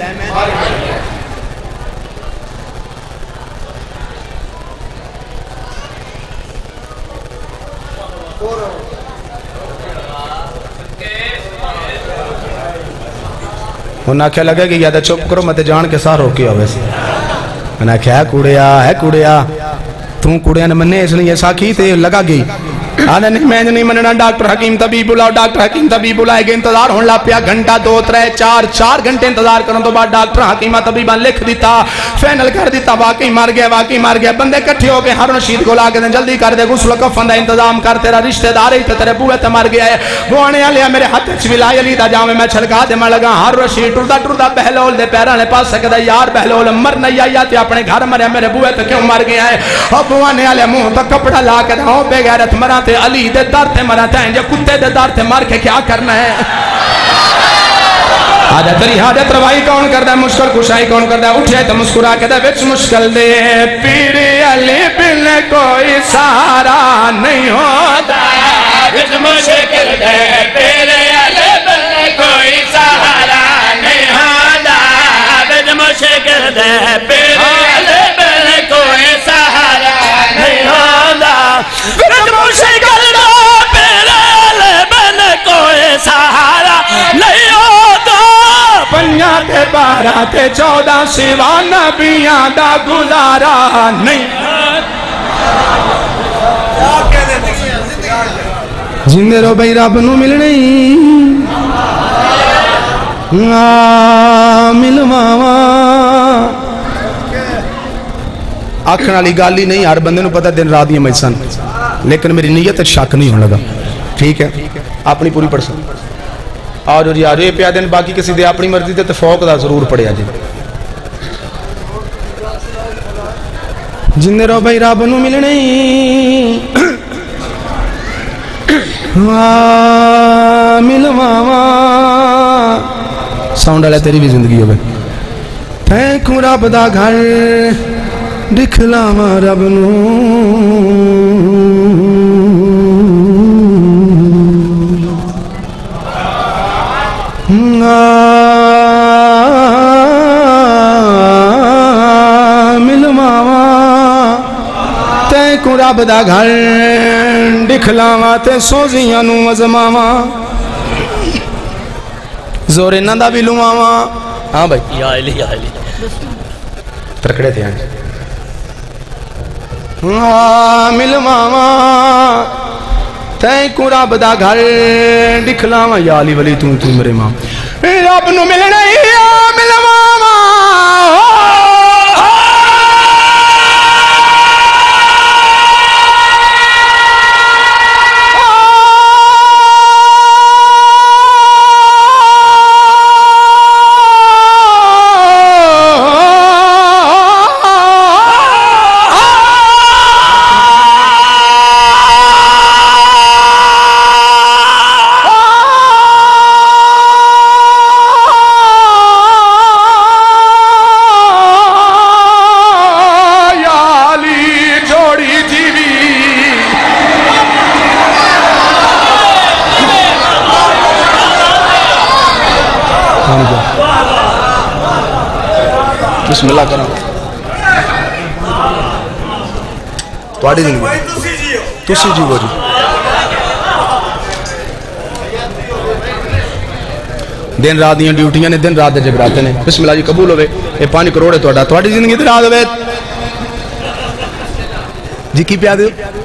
انہاں کیا لگے کہ یادہ چپ کرو میں تے جان کے ساہ روکی ہوئے سے انہاں کیا ہے کوڑیا ہے کوڑیا توں کوڑیا نے مننے اس لیے ایسا کی تے لگا گئی آدھے نہیں میں نہیں مننا ڈاکٹر حکیم طبیب بلاؤ ڈاکٹر حکیم طبیب بلائے گے انتظار ہون لا پیا گھنٹہ دو ترے چار چار گھنٹے انتظار کرن تو بعد ڈاکٹر حکیمہ طبیبہ لکھ دیتا فینل کر دیتا واقعی مار گیا واقعی مار گیا بندے کٹھے ہو گئے ہر نشید کو لا کے دیں جلدی کر دے غسل کفن دا انتظام کر تیرا رشتہ دار ہی تے تیرے بوئے تے مر گیا ہے وہ آنے آلیا میرے ہاتھ چویلائی علی دا جامے میں چھلکا دے میں لگا ہر رشید ٹردہ ٹردہ بہلول دے پیرانے پاس سکتا یار بہلول مر نہیں آیا تے اپنے گھر مرے میرے بوئے تے کیوں مر گیا ہے اب وہ آنے آلیا منہ تا کپڑا لا کے داؤں بے غیرت مرا تے علی دے دار تے مرا تے ہیں جو کتے دے دار تے مار کے کیا کرنا ہے آجا تری حاجت روائی کون کر دا مشکل کشائی کون کر دا اٹھے تو مسکرا کے دا وچ مشکل دے پیر علی بن کوئی سہارا نہیں ہوتا وچ مشکل دے پیر علی بن کوئی سہارا نہیں ہوتا وچ مشکل دے پیر علی بن کوئی سہارا نہیں ہوتا وچ مشکل دے پیر علی بن کوئی سہارا نہیں ہوتا پنجا تے بارہ تے چودہ سوا نبیاں دا گزارا نہیں جندے رو بھئی رب نو ملنے ملواوا آکھن والی گالی نہیں ہر بندے نو پتہ دن رات دی میسن لیکن میری نیت شک نہیں ہونے لگا ٹھیک ہے اپنی پوری پرسن آجو جی آجو یہ پیا دن باقی کسی دے اپنی مرضی دے تو فوق دا ضرور پڑے آجی جندے رو بھائی رب نو ملنے ملواوا ساؤنڈ آلے تیری بھی زندگی ہوئے پھینکوں رب دا گھر دکھلاوا رب نو ملواوا تے کو رب دا گھر دکھلاوا تے سوزیاں نو ازماوا زور انہاں دا بھی لواواں ہاں بھائی یا علی یا علی ترکڑے تھے ہاں ملواواں تائیں کو رب دا گھر دکھلاواں یا علی ولی تو تو میرے ماں رب نو ملنا ہی ملواواں بسم اللہ کرم تواڈی زندگی تسی جیو جی دن رات دیاں ڈیوٹیاں نے دن رات دے جگراتے نے بسم اللہ جی قبول ہوئے اے پانچ کروڑ ہے تواڈا تواڈی زندگی تے رات ہوئے جی کی پیا دے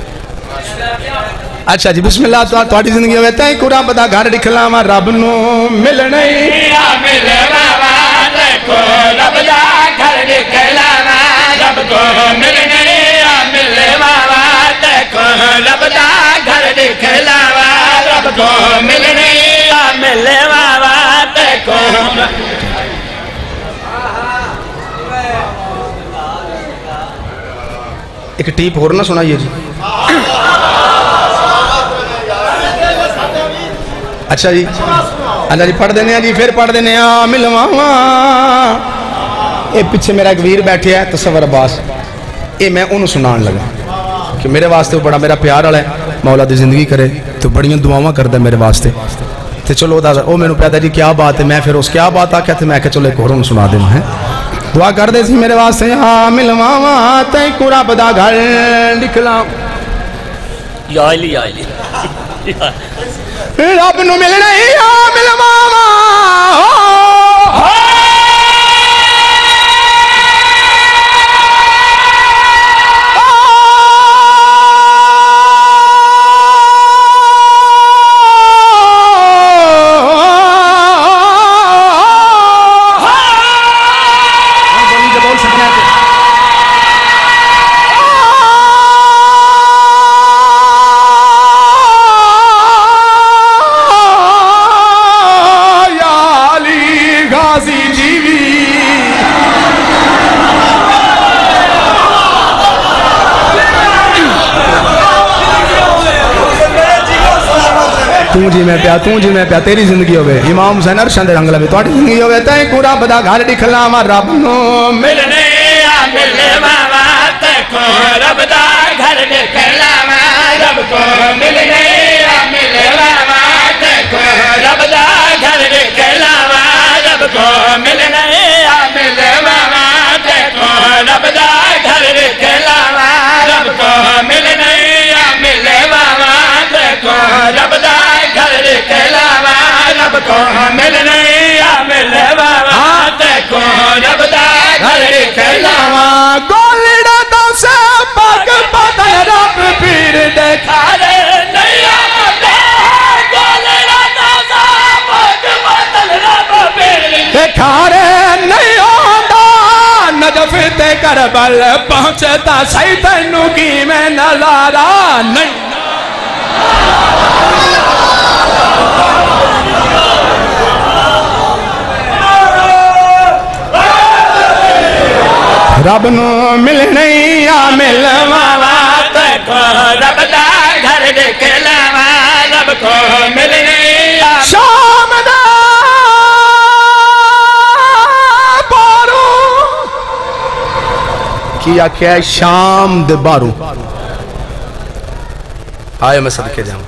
اچھا جی بسم اللہ تواڈی زندگی ہوئے تے قرآن پتا گھر دکھلاواں رب نو ملنا ہی ملواواں تے کو رب دا گھر دکھلاواں رب کو ملنا ہی ملواواں تے کو رب دا گھر دکھلاواں رب کو ملنا ہی ملواواں تے کو ایک ٹیپ ہور نہ سنائیے جی اچھا جی اللہ جی پڑھ دینے ہیں جی پھر پڑھ دینے ہیں ملواواں اے پیچھے میرا ایک ویر بیٹھے ہے تصور عباس اے میں انہوں سنان لگا کہ میرے واسطے وہ بڑا میرا پیار والا ہے مولا دی زندگی کرے تو بڑیاں دعاواں کرتا ہے میرے واسطے تو چلو وہ میں نے پیدا جی کیا بات ہے میں پھر اس کیا بات آکھا تھے میں کہ چلو ایک اور انہوں سنا دینا ہے دعا کر دے سی میرے واسطے ملواواں تائیں کورا بدا گھر نکلا یا علی یا علی رب نو ملنا ہی ملواواں توں جی میں پیا توں جی میں پیا تیری زندگی ہوئے امام حسین ارشد رنگ لوے تواڈی زندگی ہوئے تے کورا بدا گھر دکھلاواں رب نو ملنے آ ملواواں تے کو رب دا گھر دکھلاواں رب کو ملنے آ ملواواں تے کو رب دا گھر دکھلاواں رب کو ملنے آ ملواواں تے کو رب دا گھر دکھلاواں رب کو ملنے آ ملواواں تے کو رب دا رب کو ملنے آ ملواواں تے کو رب دا گھر دکھلاواں گولڑا تو سے پاک بدل رب پیر دکھا دے نہیں آتا گولڑا تو سے پاک بدل رب پیر دکھا دے نہیں آتا نجف تے کربل پہنچتا سی تینوں کی میں نظارہ نہیں رب نو ملنے آ ملواواں تے کو رب دا گھر دکھلاواں رب کو ملنے آ شام دا بارو کیا کیا شام دے بارو آئے میں صدقے جاؤں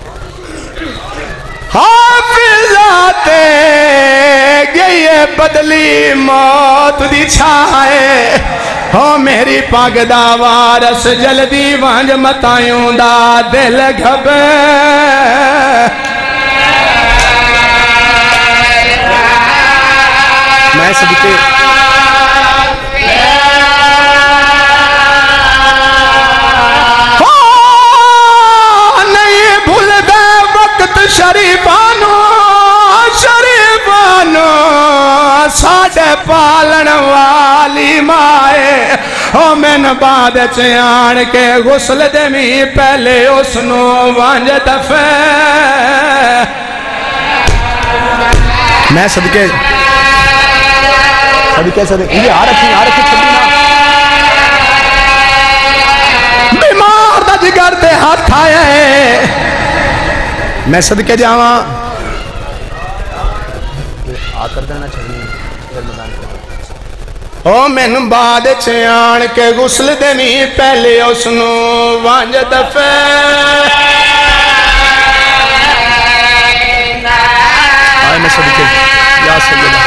حافظات گئی بدلی موت دی چھائے ہو میری پاگ دا وارس جلدی وانج متائیوں دا دل گھب شریفانو شریفانو ساڑے پالن والی مائے او من بعد چیان کے غسل دے میں پہلے اس نو وانج دفے میں صدقے صدقے صدقے یہ آ رکھی آ رکھی چھڑینا بیمار دا جگر دے ہاتھ آیا ہے میں صدقے جاواں آ کر دینا چھڑینا او من بعد چیان کے غسل دے میں پہلے اس نو وانج دفے آئے میں صدقے یا سیدہ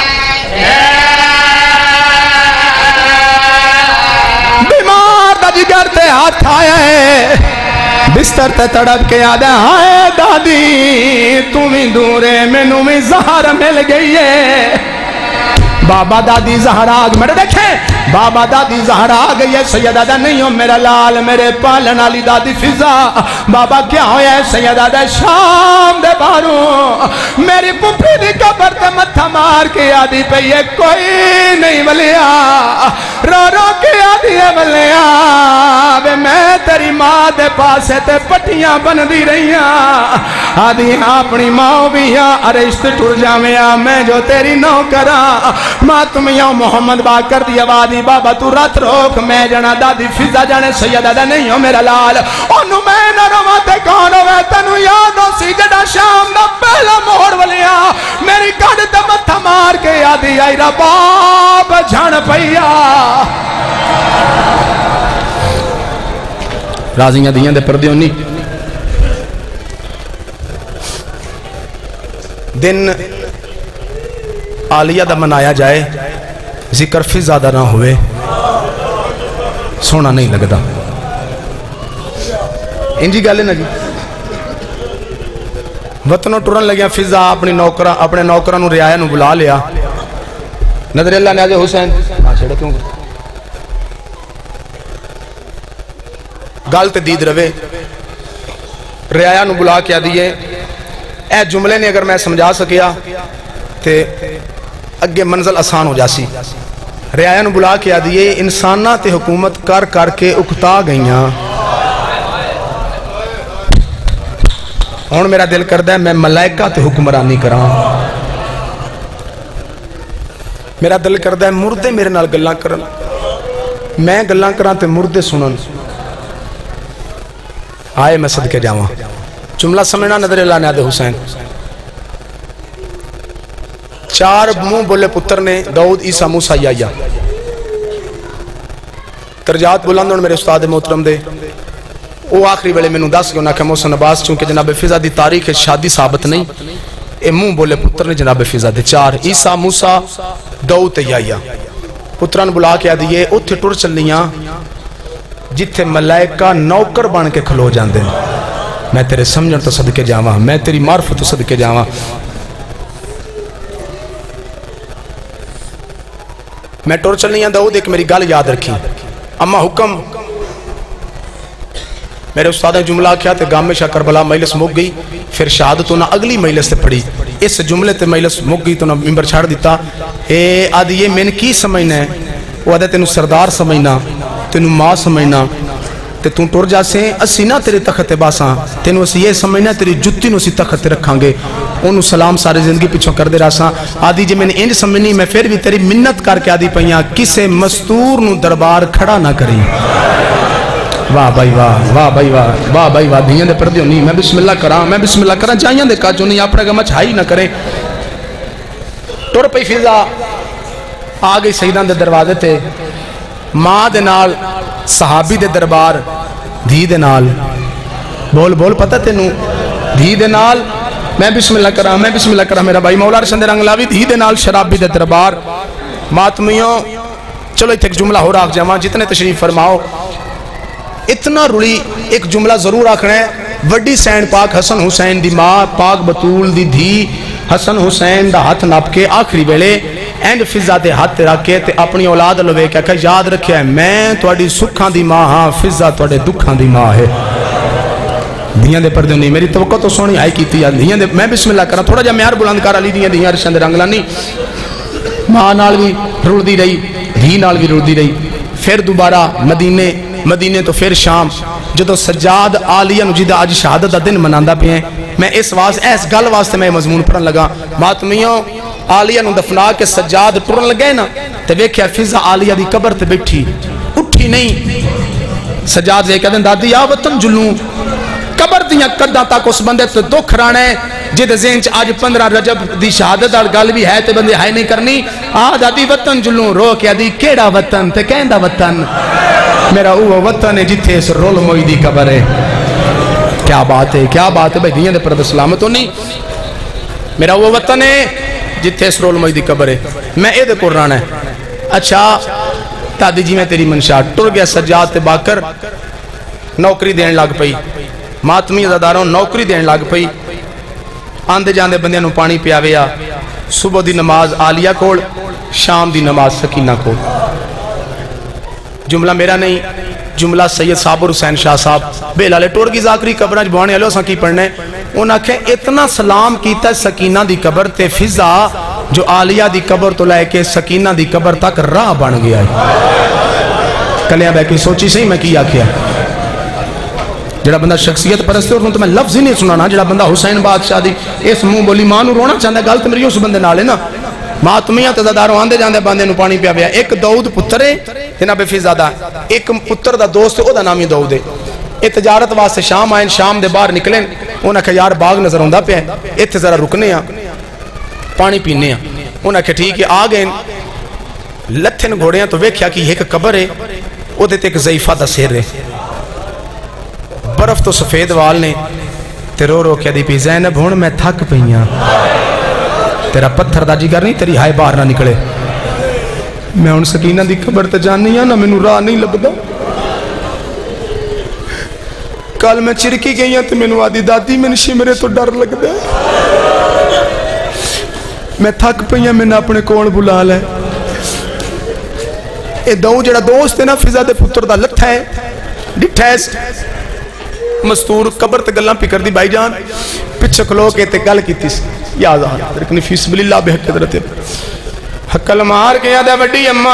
بیمار دا جگر تے ہاتھ آیا ہے بستر تے تڑپ کے آدھے ہائے دادی تمہیں دورے میں نویں زہر مل گئی ہے بابا دادی زہر آگ میرے دیکھیں بابا دادی زہر آگ یہ سیدہ دا نہیں ہو میرا لال میرے پالن علی دادی فضا بابا کیا ہویا ہے سیدہ دا شام دے باروں میری پپی دی قبر تے متھا مار کے آدھی پہ یہ کوئی نہیں ولیا رو رو کے آدھی ہے ولیا بے میں تیری ماں دے پاسے تے پٹیاں بن دی رہیاں آدھی اپنی ماں بھی ہاں ارشت ٹر جامعہ میں جو تیری نو کرا ماں تم یوں محمد با کر دیا وادی بابا تو رات روک میں جنا دادی فضا جانے سیدہ دا نہیں ہو میرا لال انہوں میں نہ رواتے کون ہوئے تنو یاد ہو سی جڑا شام دا پہلا مہر ولیا میری کڑ تے متھا مار کے آدھی آئی رباب جھان پیا رازیاں دیاں دے پردے ہونی دن عالیہ دا منایا جائے ذکر فی زیادہ نہ ہوئے سونا نہیں لگتا انجی گالے نا جی وطنوں ٹورن لگیا فضا اپنی نوکرہ اپنے نوکرانوں ریایہ نو بلا لیا نظر اللہ نے آجے حسین چھڑا کیوں گالت دید روے ریایہ نو بلا کیا دیئے اے جملے نے اگر میں سمجھا سکیا تے اگے منزل آسان ہو جاسی ریایہ نو بلا کے آدھیے انسانہ تے حکومت کر کر کے اکتا گئیاں ہون میرا دل کردہ ہے میں ملائکہ تے حکمرانی کران میرا دل کردہ ہے مردے میرے نال گلاں کرن میں گلاں کران تے مردے سنن آئے میں صدقے جاواں جملہ سمجھنا نظر اللہ نے آدھے حسین چار منہ بولے پتر نے داؤد عیسیٰ موسیٰ یحییٰ ترجات بلند اور میرے استاد محترم دے وہ آخری ویلے میں نو دس گیا کہ محسن عباس چونکہ جناب فضا دی تاریخ شادی ثابت نہیں اے منہ بولے پتر نے جناب فضا دے چار عیسیٰ موسیٰ داؤد یحییٰ پتران بلا کے آدھیے اتھے ٹر چلیاں جتھے ملائکہ نوکر بن کے کھلو جان دیں میں تیرے سمجھن تو صدقے جاواں میں تیری معرفت تو صدقے جاواں میں ٹور چلنی ہیں داؤد ایک میری گال یاد رکھی اما حکم میرے استاد نے جملہ کیا تے گام میں شاہ کربلا مجلس مک گئی پھر شہادتوں نہ اگلی مجلس تے پڑھی اس جملے تے مجلس مک گئی تو نہ ممبر چھاڑ دیتا اے آدھی یہ میں نے کی سمجھنا ہے وہ آدھے تینوں سردار سمجھنا تینوں ماں سمجھنا تے توں ٹور جا سے اسی نہ تیرے تخت باساں تینوں اسی یہ سمجھنا تیری جتی نو اسی تخت رکھاں گے انہوں سلام سارے زندگی پیچھوں کر دے راساں آدھی جی میں نے انج سمجھنی میں پھر بھی تیری منت کر کے آدھی پہیاں کسے مستور نو دربار کھڑا نہ کریں واہ بھائی واہ واہ بھائی واہ واہ بھائی واہ دھیاں دے پردے ہونی میں بسم اللہ کراں میں بسم اللہ کراں چاہیاں دے کاجو نہیں اپنے گا مچھائی نہ کریں ٹور پئی فضا آ گئی سیدان دے دروازے تے ماں دے نال صحابی دے دربار دھی دے نال بول بول پتہ تینوں دھی دے نال میں بسم اللہ کراں میں بسم اللہ کراں میرا بھائی مولا رشند رنگلاوی دھی دے نال شرابی دے دربار ماتمیوں چلو ایک جملہ ہو راک جاواں جتنے تشریف فرماؤ اتنا رڑی ایک جملہ ضرور آکھنا ہے وڈی سین پاک حسن حسین دی ماں پاک بطول دی دھی حسن حسین دا ہاتھ ناپ کے آخری ویلے اینڈ فضا دے ہاتھ رکھ کے تے اپنی اولاد لوے کیا کہ یاد رکھیا ہے میں تواڈی سکھاں دی ماں ہاں فضا تواڈے دکھاں دی ماں ہے دھیاں دے پردے نہیں، میری توقع تو سونی آئی کیتی ہے دھیاں دے، میں بسم اللہ کرا تھوڑا جا میار بلند کر علی دیاں دھیاں رشان دے رنگ لانی، ماں نال بھی رڑ دی رہی، دھی نال بھی رڑ دی رہی، پھر دوبارہ مدینے، مدینے تو پھر شام، جدو سجاد آلیہ نجیدہ آج شہادت دا دن مناندہ پہ ہیں، میں اس واسطے اس گل واسطے میں مضمون پڑھن لگا، ماتمیوں آلیہ نو دفنا کے سجاد ٹرن لگے نا تے ویکھیا فضا آلیہ دی قبر تے بیٹھی اٹھی نہیں، سجاد سے کہتے ہیں دادی آ وطن جلوں قبر دیاں قدہ تک اس بندے تو دکھ رانا ہے جد زینچ آج پندرہ رجب دی شہادت اور گل بھی ہے تے بندے ہائے نہیں کرنی، آ دادی وطن جلوں رو کیا دی کیڑا وطن تے کہندہ وطن میرا اوہ وطن ہے جتھے اس رول موئی دی قبر ہے، کیا بات ہے کیا بات ہے بھائی دیاں دے پردہ سلامت ہونی، میرا وہ وطن ہے جتھے اس رول موئی دی قبر ہے، میں اے دے کو رانا ہے، اچھا دادی جی میں تیری منشاہ ٹر گیا سجاد تے باکر نوکری دین لگ پئی، ماتمی ازاداروں نوکری دین لگ پئی، آندے جاندے بندیاں نو پانی پیاویا، صبح دی نماز آلیہ کول، شام دی نماز سکینہ کول، جملہ میرا نہیں جملہ سید صابر حسین شاہ صاحب بے لالے ٹور کی ذاکری قبرانج بوانے علیہ وسلم کی پڑھنے انہاں کہ اتنا سلام کیتا سکینہ دی قبر تے فضا جو آلیہ دی قبر تو لائے کہ سکینہ دی قبر تک راہ بن گیا ہے، کلیاں بے کی سوچی سے ہی میں کیا کیا جڑا بندہ شخصیت پرستے اور تو میں لفظ ہی نہیں سنانا، جڑا بندہ حسین بادشاہ دی اس منہ بولی ماں نو رونا چاہتا ہے گل تو میری اس بندے نالے نا، ماتمیاں تزاداروں آندے جاندے باندے نو پانی پیا بیا، ایک دعود پتر ہے جناب فیضادہ، ایک پتر دا دوست ہے او دا نامی دعود ہے، اے تجارت واسطے شام آئین شام دے باہر نکلیں، انہاں کہ یار باغ نظر ہوندہ پہ ہے، ایتھے ذرا رکنے ہیں پانی پینے ہیں، انہاں کہ ٹھیک ہے آگئے لتھن گھوڑے ہیں تو ویکھیا کہ ایک قبر ہے او دیتے ایک ضعیفہ دا سیر ہے، برف تو سفید وال نے تے رو رو کیا دی پی زینب ہون میں تھک پئیاں تیرا پتھر دا جگر نہیں تیری ہائے باہر نہ نکلے، میں ان سکینہ دی قبر تے جاننی ہے نا میں نو راہ نہیں لبدا، کل میں چرکی گئی ہیں تے میں نو آدھی دادی میں نشی میرے تو ڈر لگ دے، میں تھک پئیاں میں نے اپنے کون بلا لے، اے دو جڑا دوست ہے نا فضا دے پتر دا لتھا ہے ڈٹھیس مستور قبر تے گلاں پکر دی بھائی جان پچھے کھلو کے تے گل کی تیس یا آزاد رکنی فی سبیل اللہ بے حق حضرت حقل مار کے یادہ وڈی اماں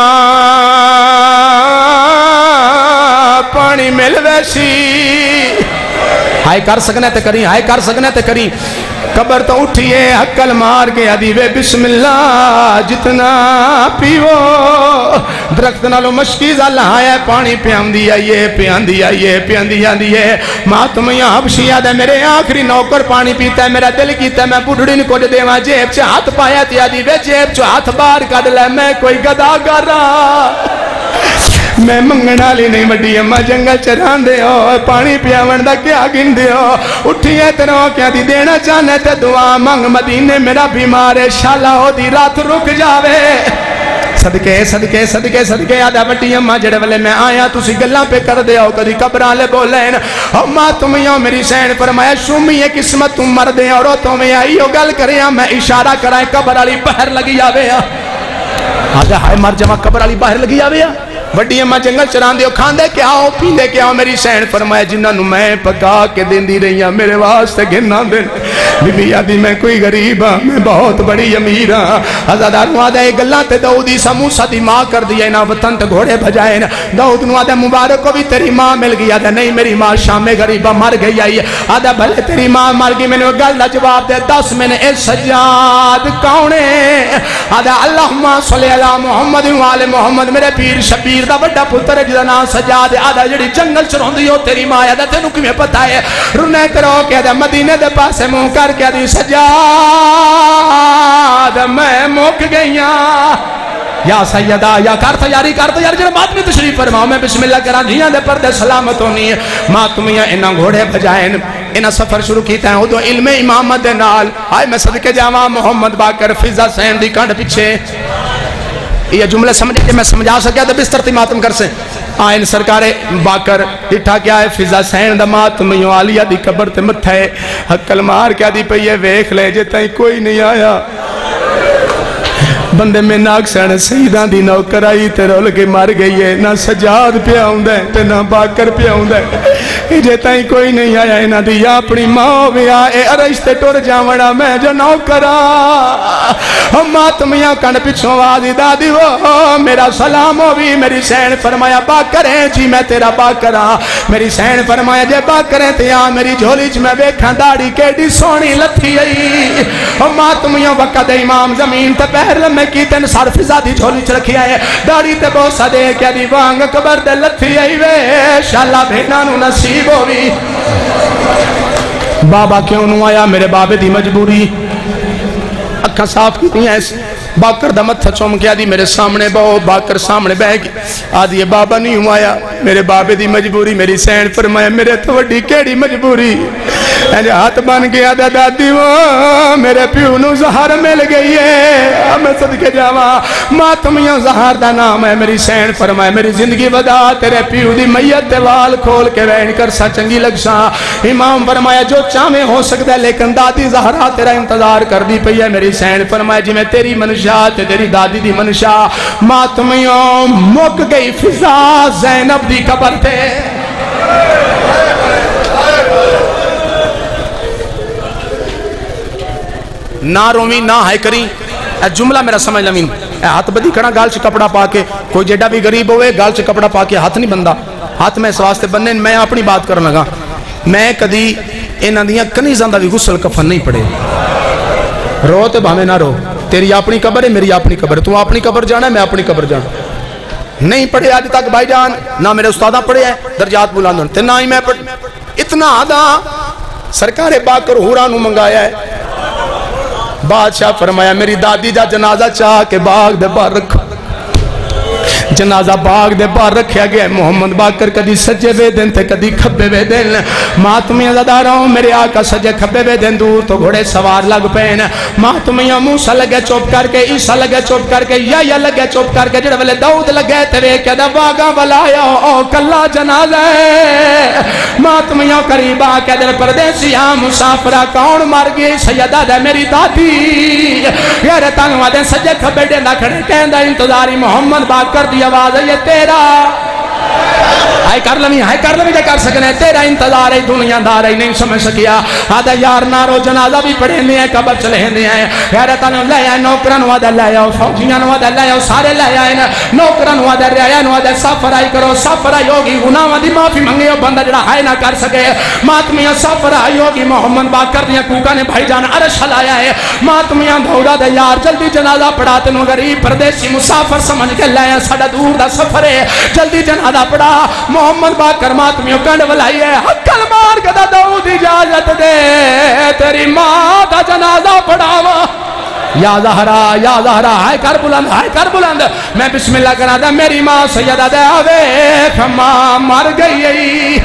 پانی مل ویسی ہائے کر سکنے تے کریں ہائے کر سکنے تے کریں قبر تو اٹھئے حقل مار کے عدیوے بسم اللہ جتنا پیو درخت نالو مشکیزہ لہایا پانی پیان دیا یہ پیان دیا یہ پیان دیا دیئے ماتمیاں حبشیہ دے میرے آخری نوکر پانی پیتا ہے میرا دل کیتا ہے میں بڑھڑی نکو جو دیواں جیب چے ہاتھ پایا تھی عدیوے جیب چو ہاتھ بار کڑ لے میں کوئی گدا کر رہا میں منگنا لی نہیں وڈی اماں جنگل چران دے ہو پانی پیاون دا کیا گن دے ہو اٹھیے تنو کیا دی دینا چاہنے تے دعا منگ مدینے میرا بیمار شالہ ہو دی رات رک جاوے صدقے صدقے صدقے صدقے آدھا وڈی اماں جڑے والے میں آیا تُسی گلاں پہ کر دے ہو کدی قبران لے بولین اماں تمیوں میری سین فرمایا شومی یہ قسمت تم مر دے اور تو میں آئی ہو گل کریں میں اشارہ کرائیں قبر علی بہر لگی آوے آدھا ہائے مر جمع قبر علی بہر لگی آوے وڈی اماں جنگل چران دیو کھان دے کیا ہو پین دے کیا ہو میری سین فرمایا جنہاں نو میں پکا کے دین دی رہی ہیں میرے واسطے گھننا دن بی بی آدھی میں کوئی غریب ہاں میں بہت بڑی امیر ہاں حضادار نو آدھا ایک گلہ تے دعودی سموسہ دی ماں کر دیا نا وطن تے گھوڑے بجائے نا دعود نو آدھا مبارک کو بھی تیری ماں مل گئی آدھا نہیں میری ماں شام میں غریبہ مر گئی آئی آدھا بھلے تیری ماں مر گئی میں نے گل دا جواب دے دس میں نے اے سجاد کونے آدھا اللہم صلی اللہ محمد وآل محمد میرے پیر شبیر دا بڑا پتر جدا نام سجاد آدھا جڑی جنگل چرون دیو تیری ماں آدھا تینوں کیوں پتا ہے رونے کرو کہ آدھا مدینے دے پاسے منہ کر کے آدھی سجاد میں موک گئیاں یا سیدہ یا کار تیاری کار تیاری جڑا بات میں تشریف فرماؤ میں بسم اللہ کران جیاں دے پردے سلامت ہونی ہے ماتمیاں انہاں گھوڑے بجائیں انہاں سفر شروع کیتا ہے ادو علم امامت دے نال آئے میں صدقے جاواں محمد باکر فضا سین دی کانڈ پیچھے یہ جملے سمجھے کہ میں سمجھا سکیا تو بستر تی ماتم کر سے آئین سرکار باکر اٹھا کیا ہے فضا سین دا ماتمیوں آلیہ دی قبر تے متھے حقل مار کیا دی پہ یہ ویکھ لے جے تائیں کوئی نہیں آیا بندے میں ناک سین سیدان دی نوکر آئی تے رول کے مار گئی ہے نہ سجاد پہ آؤں دے تے نہ باکر پہ آؤں دے جے تائیں کوئی نہیں آیا انہ دی یا اپنی ماں بھی آئے عرش تے ٹور جاوڑا میں جو نوکر آ ماتمیاں کن پچھوں آدھی دادی وہ میرا سلام ہو بھی میری سین فرمایا باکر ہیں جی میں تیرا باکر آ میری سین فرمایا جے باکر ہیں تے آ میری جھولی چ میں بیکھاں داڑی کیڑی سونی لتھی آئی ماتمیاں وقت امام زمین تے پہر لمے کی تین سار فضا دی جھولی چ رکھی آئے داڑی تے بوسا دے کیا دی وانگ قبر دے لتھی آئی وے شالا بھینا نو نصیب ہوئی بابا کیوں نو آیا میرے بابے دی مجبوری اکھا صاف کی تھی ایسے باکر دا متھا چوم کیا دی میرے سامنے بہو باکر سامنے بہ گی آدھی یہ بابا نہیں ہوں آیا میرے بابے دی مجبوری میری سین فرمایا میرے تو وڈی کیڑی مجبوری ایجا ہاتھ بان گیا دا دادی وہ میرے پیو نو زہار مل گئی ہے میں صدقے جاوا ماتمیاں زہار دا نام ہے میری سین فرمایا میری زندگی ودا تیرے پیو دی میت دیوال کھول کے وین کر سا چنگی لگ سا امام فرمایا جو چاہمیں ہو سکتا ہے لیکن دادی زہرہ تیرا انتظار کر دی پئی ہے میری سین فرمایا جی میں تیری منشا تے تیری دادی دی منشا ماتمیوں مک گئی فضا زینب دی قبر تے نہ رومی نہ ہائے کری اے جملہ میرا سمجھ لمین اے ہاتھ بدی کھڑا گال چھ کپڑا پا کے کوئی جیڈا بھی غریب ہوئے گال چھ کپڑا پا کے ہاتھ نہیں بندہ ہاتھ میں اس واسطے بننے میں اپنی بات کرنے لگا میں کدی انہ دیاں کنی زندہ بھی غسل کفن نہیں پڑے رو تے بھامے نہ رو تیری اپنی قبر ہے میری اپنی قبر ہے تو اپنی قبر جانا ہے میں اپنی قبر جانا نہیں پڑھے آج تک بھائی جان نہ میرے استادہ پڑھے ہیں درجات بلاندن تے نہ ہی میں پڑھ اتنا آدھا سرکار باکر حورانو منگایا ہے بادشاہ فرمایا میری دادی جا جنازہ چاہ کے باغ دے بار رکھو جنازہ باغ دے بار رکھیا گیا محمد باکر کدی سجے وے دن تے کدی کھبے وے دن ماتمیاں زدہ رہوں میرے آقا سجے کھبے وے دن دور تو گھوڑے سوار لگ پین ماتمیاں موسیٰ لگے چوپ کر کے عیسیٰ لگے چوپ کر کے یا یا لگے چوپ کر کے جڑے والے داؤد لگے تے وے کیا دا باغاں بلایا او کلا جنازہ ہے ماتمیاں قریب آ کے دل پردیسیاں مسافرہ کون مر گئی سیدہ دے میری دادی یار تانوا دے سجے کھبے دے نہ کھڑے کہندہ انتظاری محمد باکر دی آواز ہے یہ تیرا ہائے کر لمی ہائے کر لمی جے کر سکنے تیرا انتظار ہے دنیا دار ہے نہیں سمجھ سکیا آدھا یار نارو جنازہ بھی پڑھے نہیں ہے قبر چلے نہیں ہے حیرتانو لے آئے نوکران وادہ لے آؤ فوجیان وادہ لے آؤ سارے لے آئے نوکران وادہ لے آئے وادہ سفرائی کرو سفرائی ہوگی گناہ دی معافی منگے ہو بندہ جڑا ہائے نہ کر سکے ماتمیاں سفرائی ہوگی محمد باکر دیا کوکا نے بھائی جان عرش ہلایا ہے ماتمیاں دھوڑا دے یار جلدی جنازہ پڑھاتے نو غریب پردیسی مسافر سمجھ کے لے آئے ساڑا دور دا سفر ہے جلدی جنازہ پڑھا محمد باکر ماتمیوں کنڈ ولائی ہے حقل مار کے دا دعوت اجازت دے تیری ماں دا جنازہ پڑھاوا یا زہرا یا زہرا ہائے کر بلند ہائے کر بلند میں بسم اللہ کرا دا میری ماں سیدہ دے آوے ماں مر گئی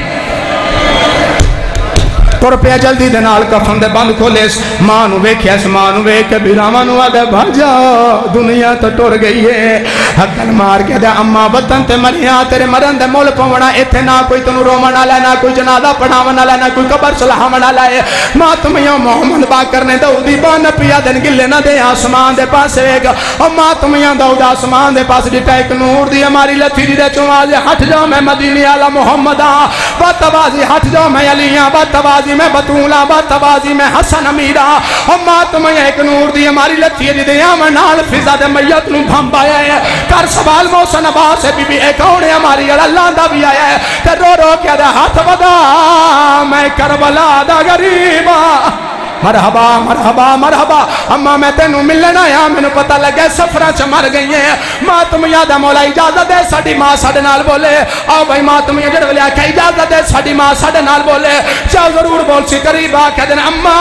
تر پہ جلدی دے نال کفن دے بند کھولے ماں نو ویکھیا اس ماں نو ویکھ کے بیراواں نو آدھے بھاجا دنیا تو ٹر گئی ہے حقل مار کے دے اماں وطن تے مریا تیرے مرن دے مول پونا ایتھے نہ کوئی تنو رومن والا نہ کوئی جنازہ پڑھاون والا نہ کوئی قبر سلاون والا ہے ماتمیاں محمد باکر نے داؤدی بان پیا دن گلے نہ دے آسمان دے پاس ویکھ او ماتمیاں داؤد آسمان دے پاس ڈٹا ایک نور دی ہماری لتھی دی دے چواز ہٹ جاؤ میں مدینے والا محمد آ بتوازی ہٹ جاؤ میں علیاں بتوازی میں بطولہ باتوازی میں حسن امیرہ امات میں ایک نور دی ہماری لتھی دی دیا میں نال فضا دے میت نو بھم پایا ہے کر سوال موسن عباس بی بی ایک اوڑے ہماری اللہ دا بھی آیا ہے کہ رو رو کیا دے ہاتھ بدا میں کربلا دا غریبا مرحبا مرحبا مرحبا اما میں تینوں ملنا آیا میں نے پتہ لگے سفرہ چ مر گئی ہیں ماں تم یادہ مولا اجازت دے ساڑی ماں ساڑے نال بولے آو بھائی ماں تم یہ جڑ بلے آکھا اجازت دے ساڑی ماں ساڑے نال بولے چاہ ضرور بول سی قریب آکھا دن اما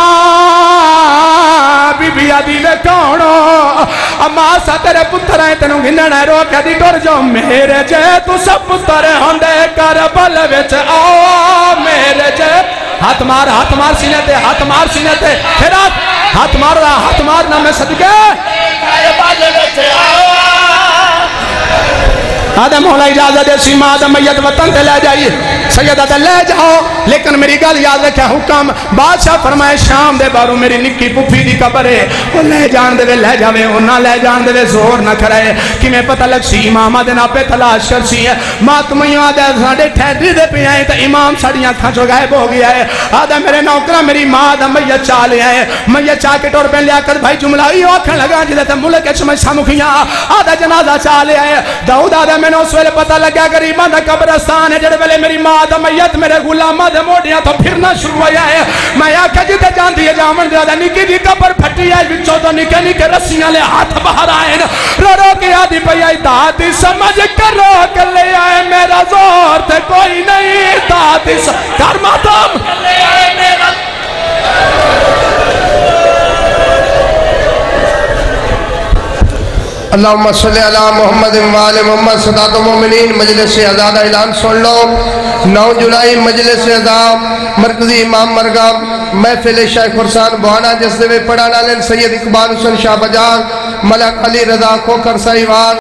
بی بی آدھی لے کونو اما سا تیرے پتر آئے تینوں گھنن ہے رو کہ دی ٹور جو میرے جے تو سب پتر ہوندے کربل وچ آو میرے جے ہاتھ مار ہاتھ مار سینے تے ہاتھ مار سینے تے پھر ہاتھ مار رہا ہاتھ مارنا میں صدقے آدم مولا اجازت دے سی ماں آدم میت وطن تے لے جائیے سیدہ دے لے جاؤ لیکن میری گل یاد رکھے حکم بادشاہ فرمائے شام دے بارو میری نکی پپھی دی قبر ہے وہ لے جان دے لے جاوے انہاں لے جان دے زور نہ کرے کہ میں پتہ لگ سی امامہ دے ناپے تلاش کر سی ہے ماتمیوں دے ساڑے ٹھہری دے پہ آئے تو امام ساڑیاں کھانچو غائب ہو گیا ہے آدھا میرے نوکرہ میری ماں دا میت چاہ لے آئے میت چاہ کے ٹور پہ لیا کر بھائی جملہ ہی آکھن لگا جلے تے ملک کے چمج سامکھیاں آدھا جنازہ چاہ لے آئے داؤد آدھا میں نے اس ویلے پتہ لگا غریباں دا قبرستان ہے جڑے ویلے میری ماں دا میت میرے غلامہ دے موڑیاں تو پھرنا شروع ہوا ہے میں آکھا جی تے جان دیئے جامن دے آدھا نکی دی قبر پھٹی ہے بچوں تو نکے نکے رسیاں لے ہاتھ باہر آئے رو رو کے آدھی پہ آئی دادی سمجھ کر رو کر لے آئے میرا زور تے کوئی نہیں دادی کر ماتم لے آئے میرا اللہم صلی علی محمد وآل محمد صدات و مومنین مجلس ازاد اعلان سن لو نو جولائی مجلس ازاد مرکزی امام مرگم محفل شیخ فرسان بوانا جس دے پڑھانا لین سید اقبال حسن شاہ بجار ملک علی رضا کوکر سائیوان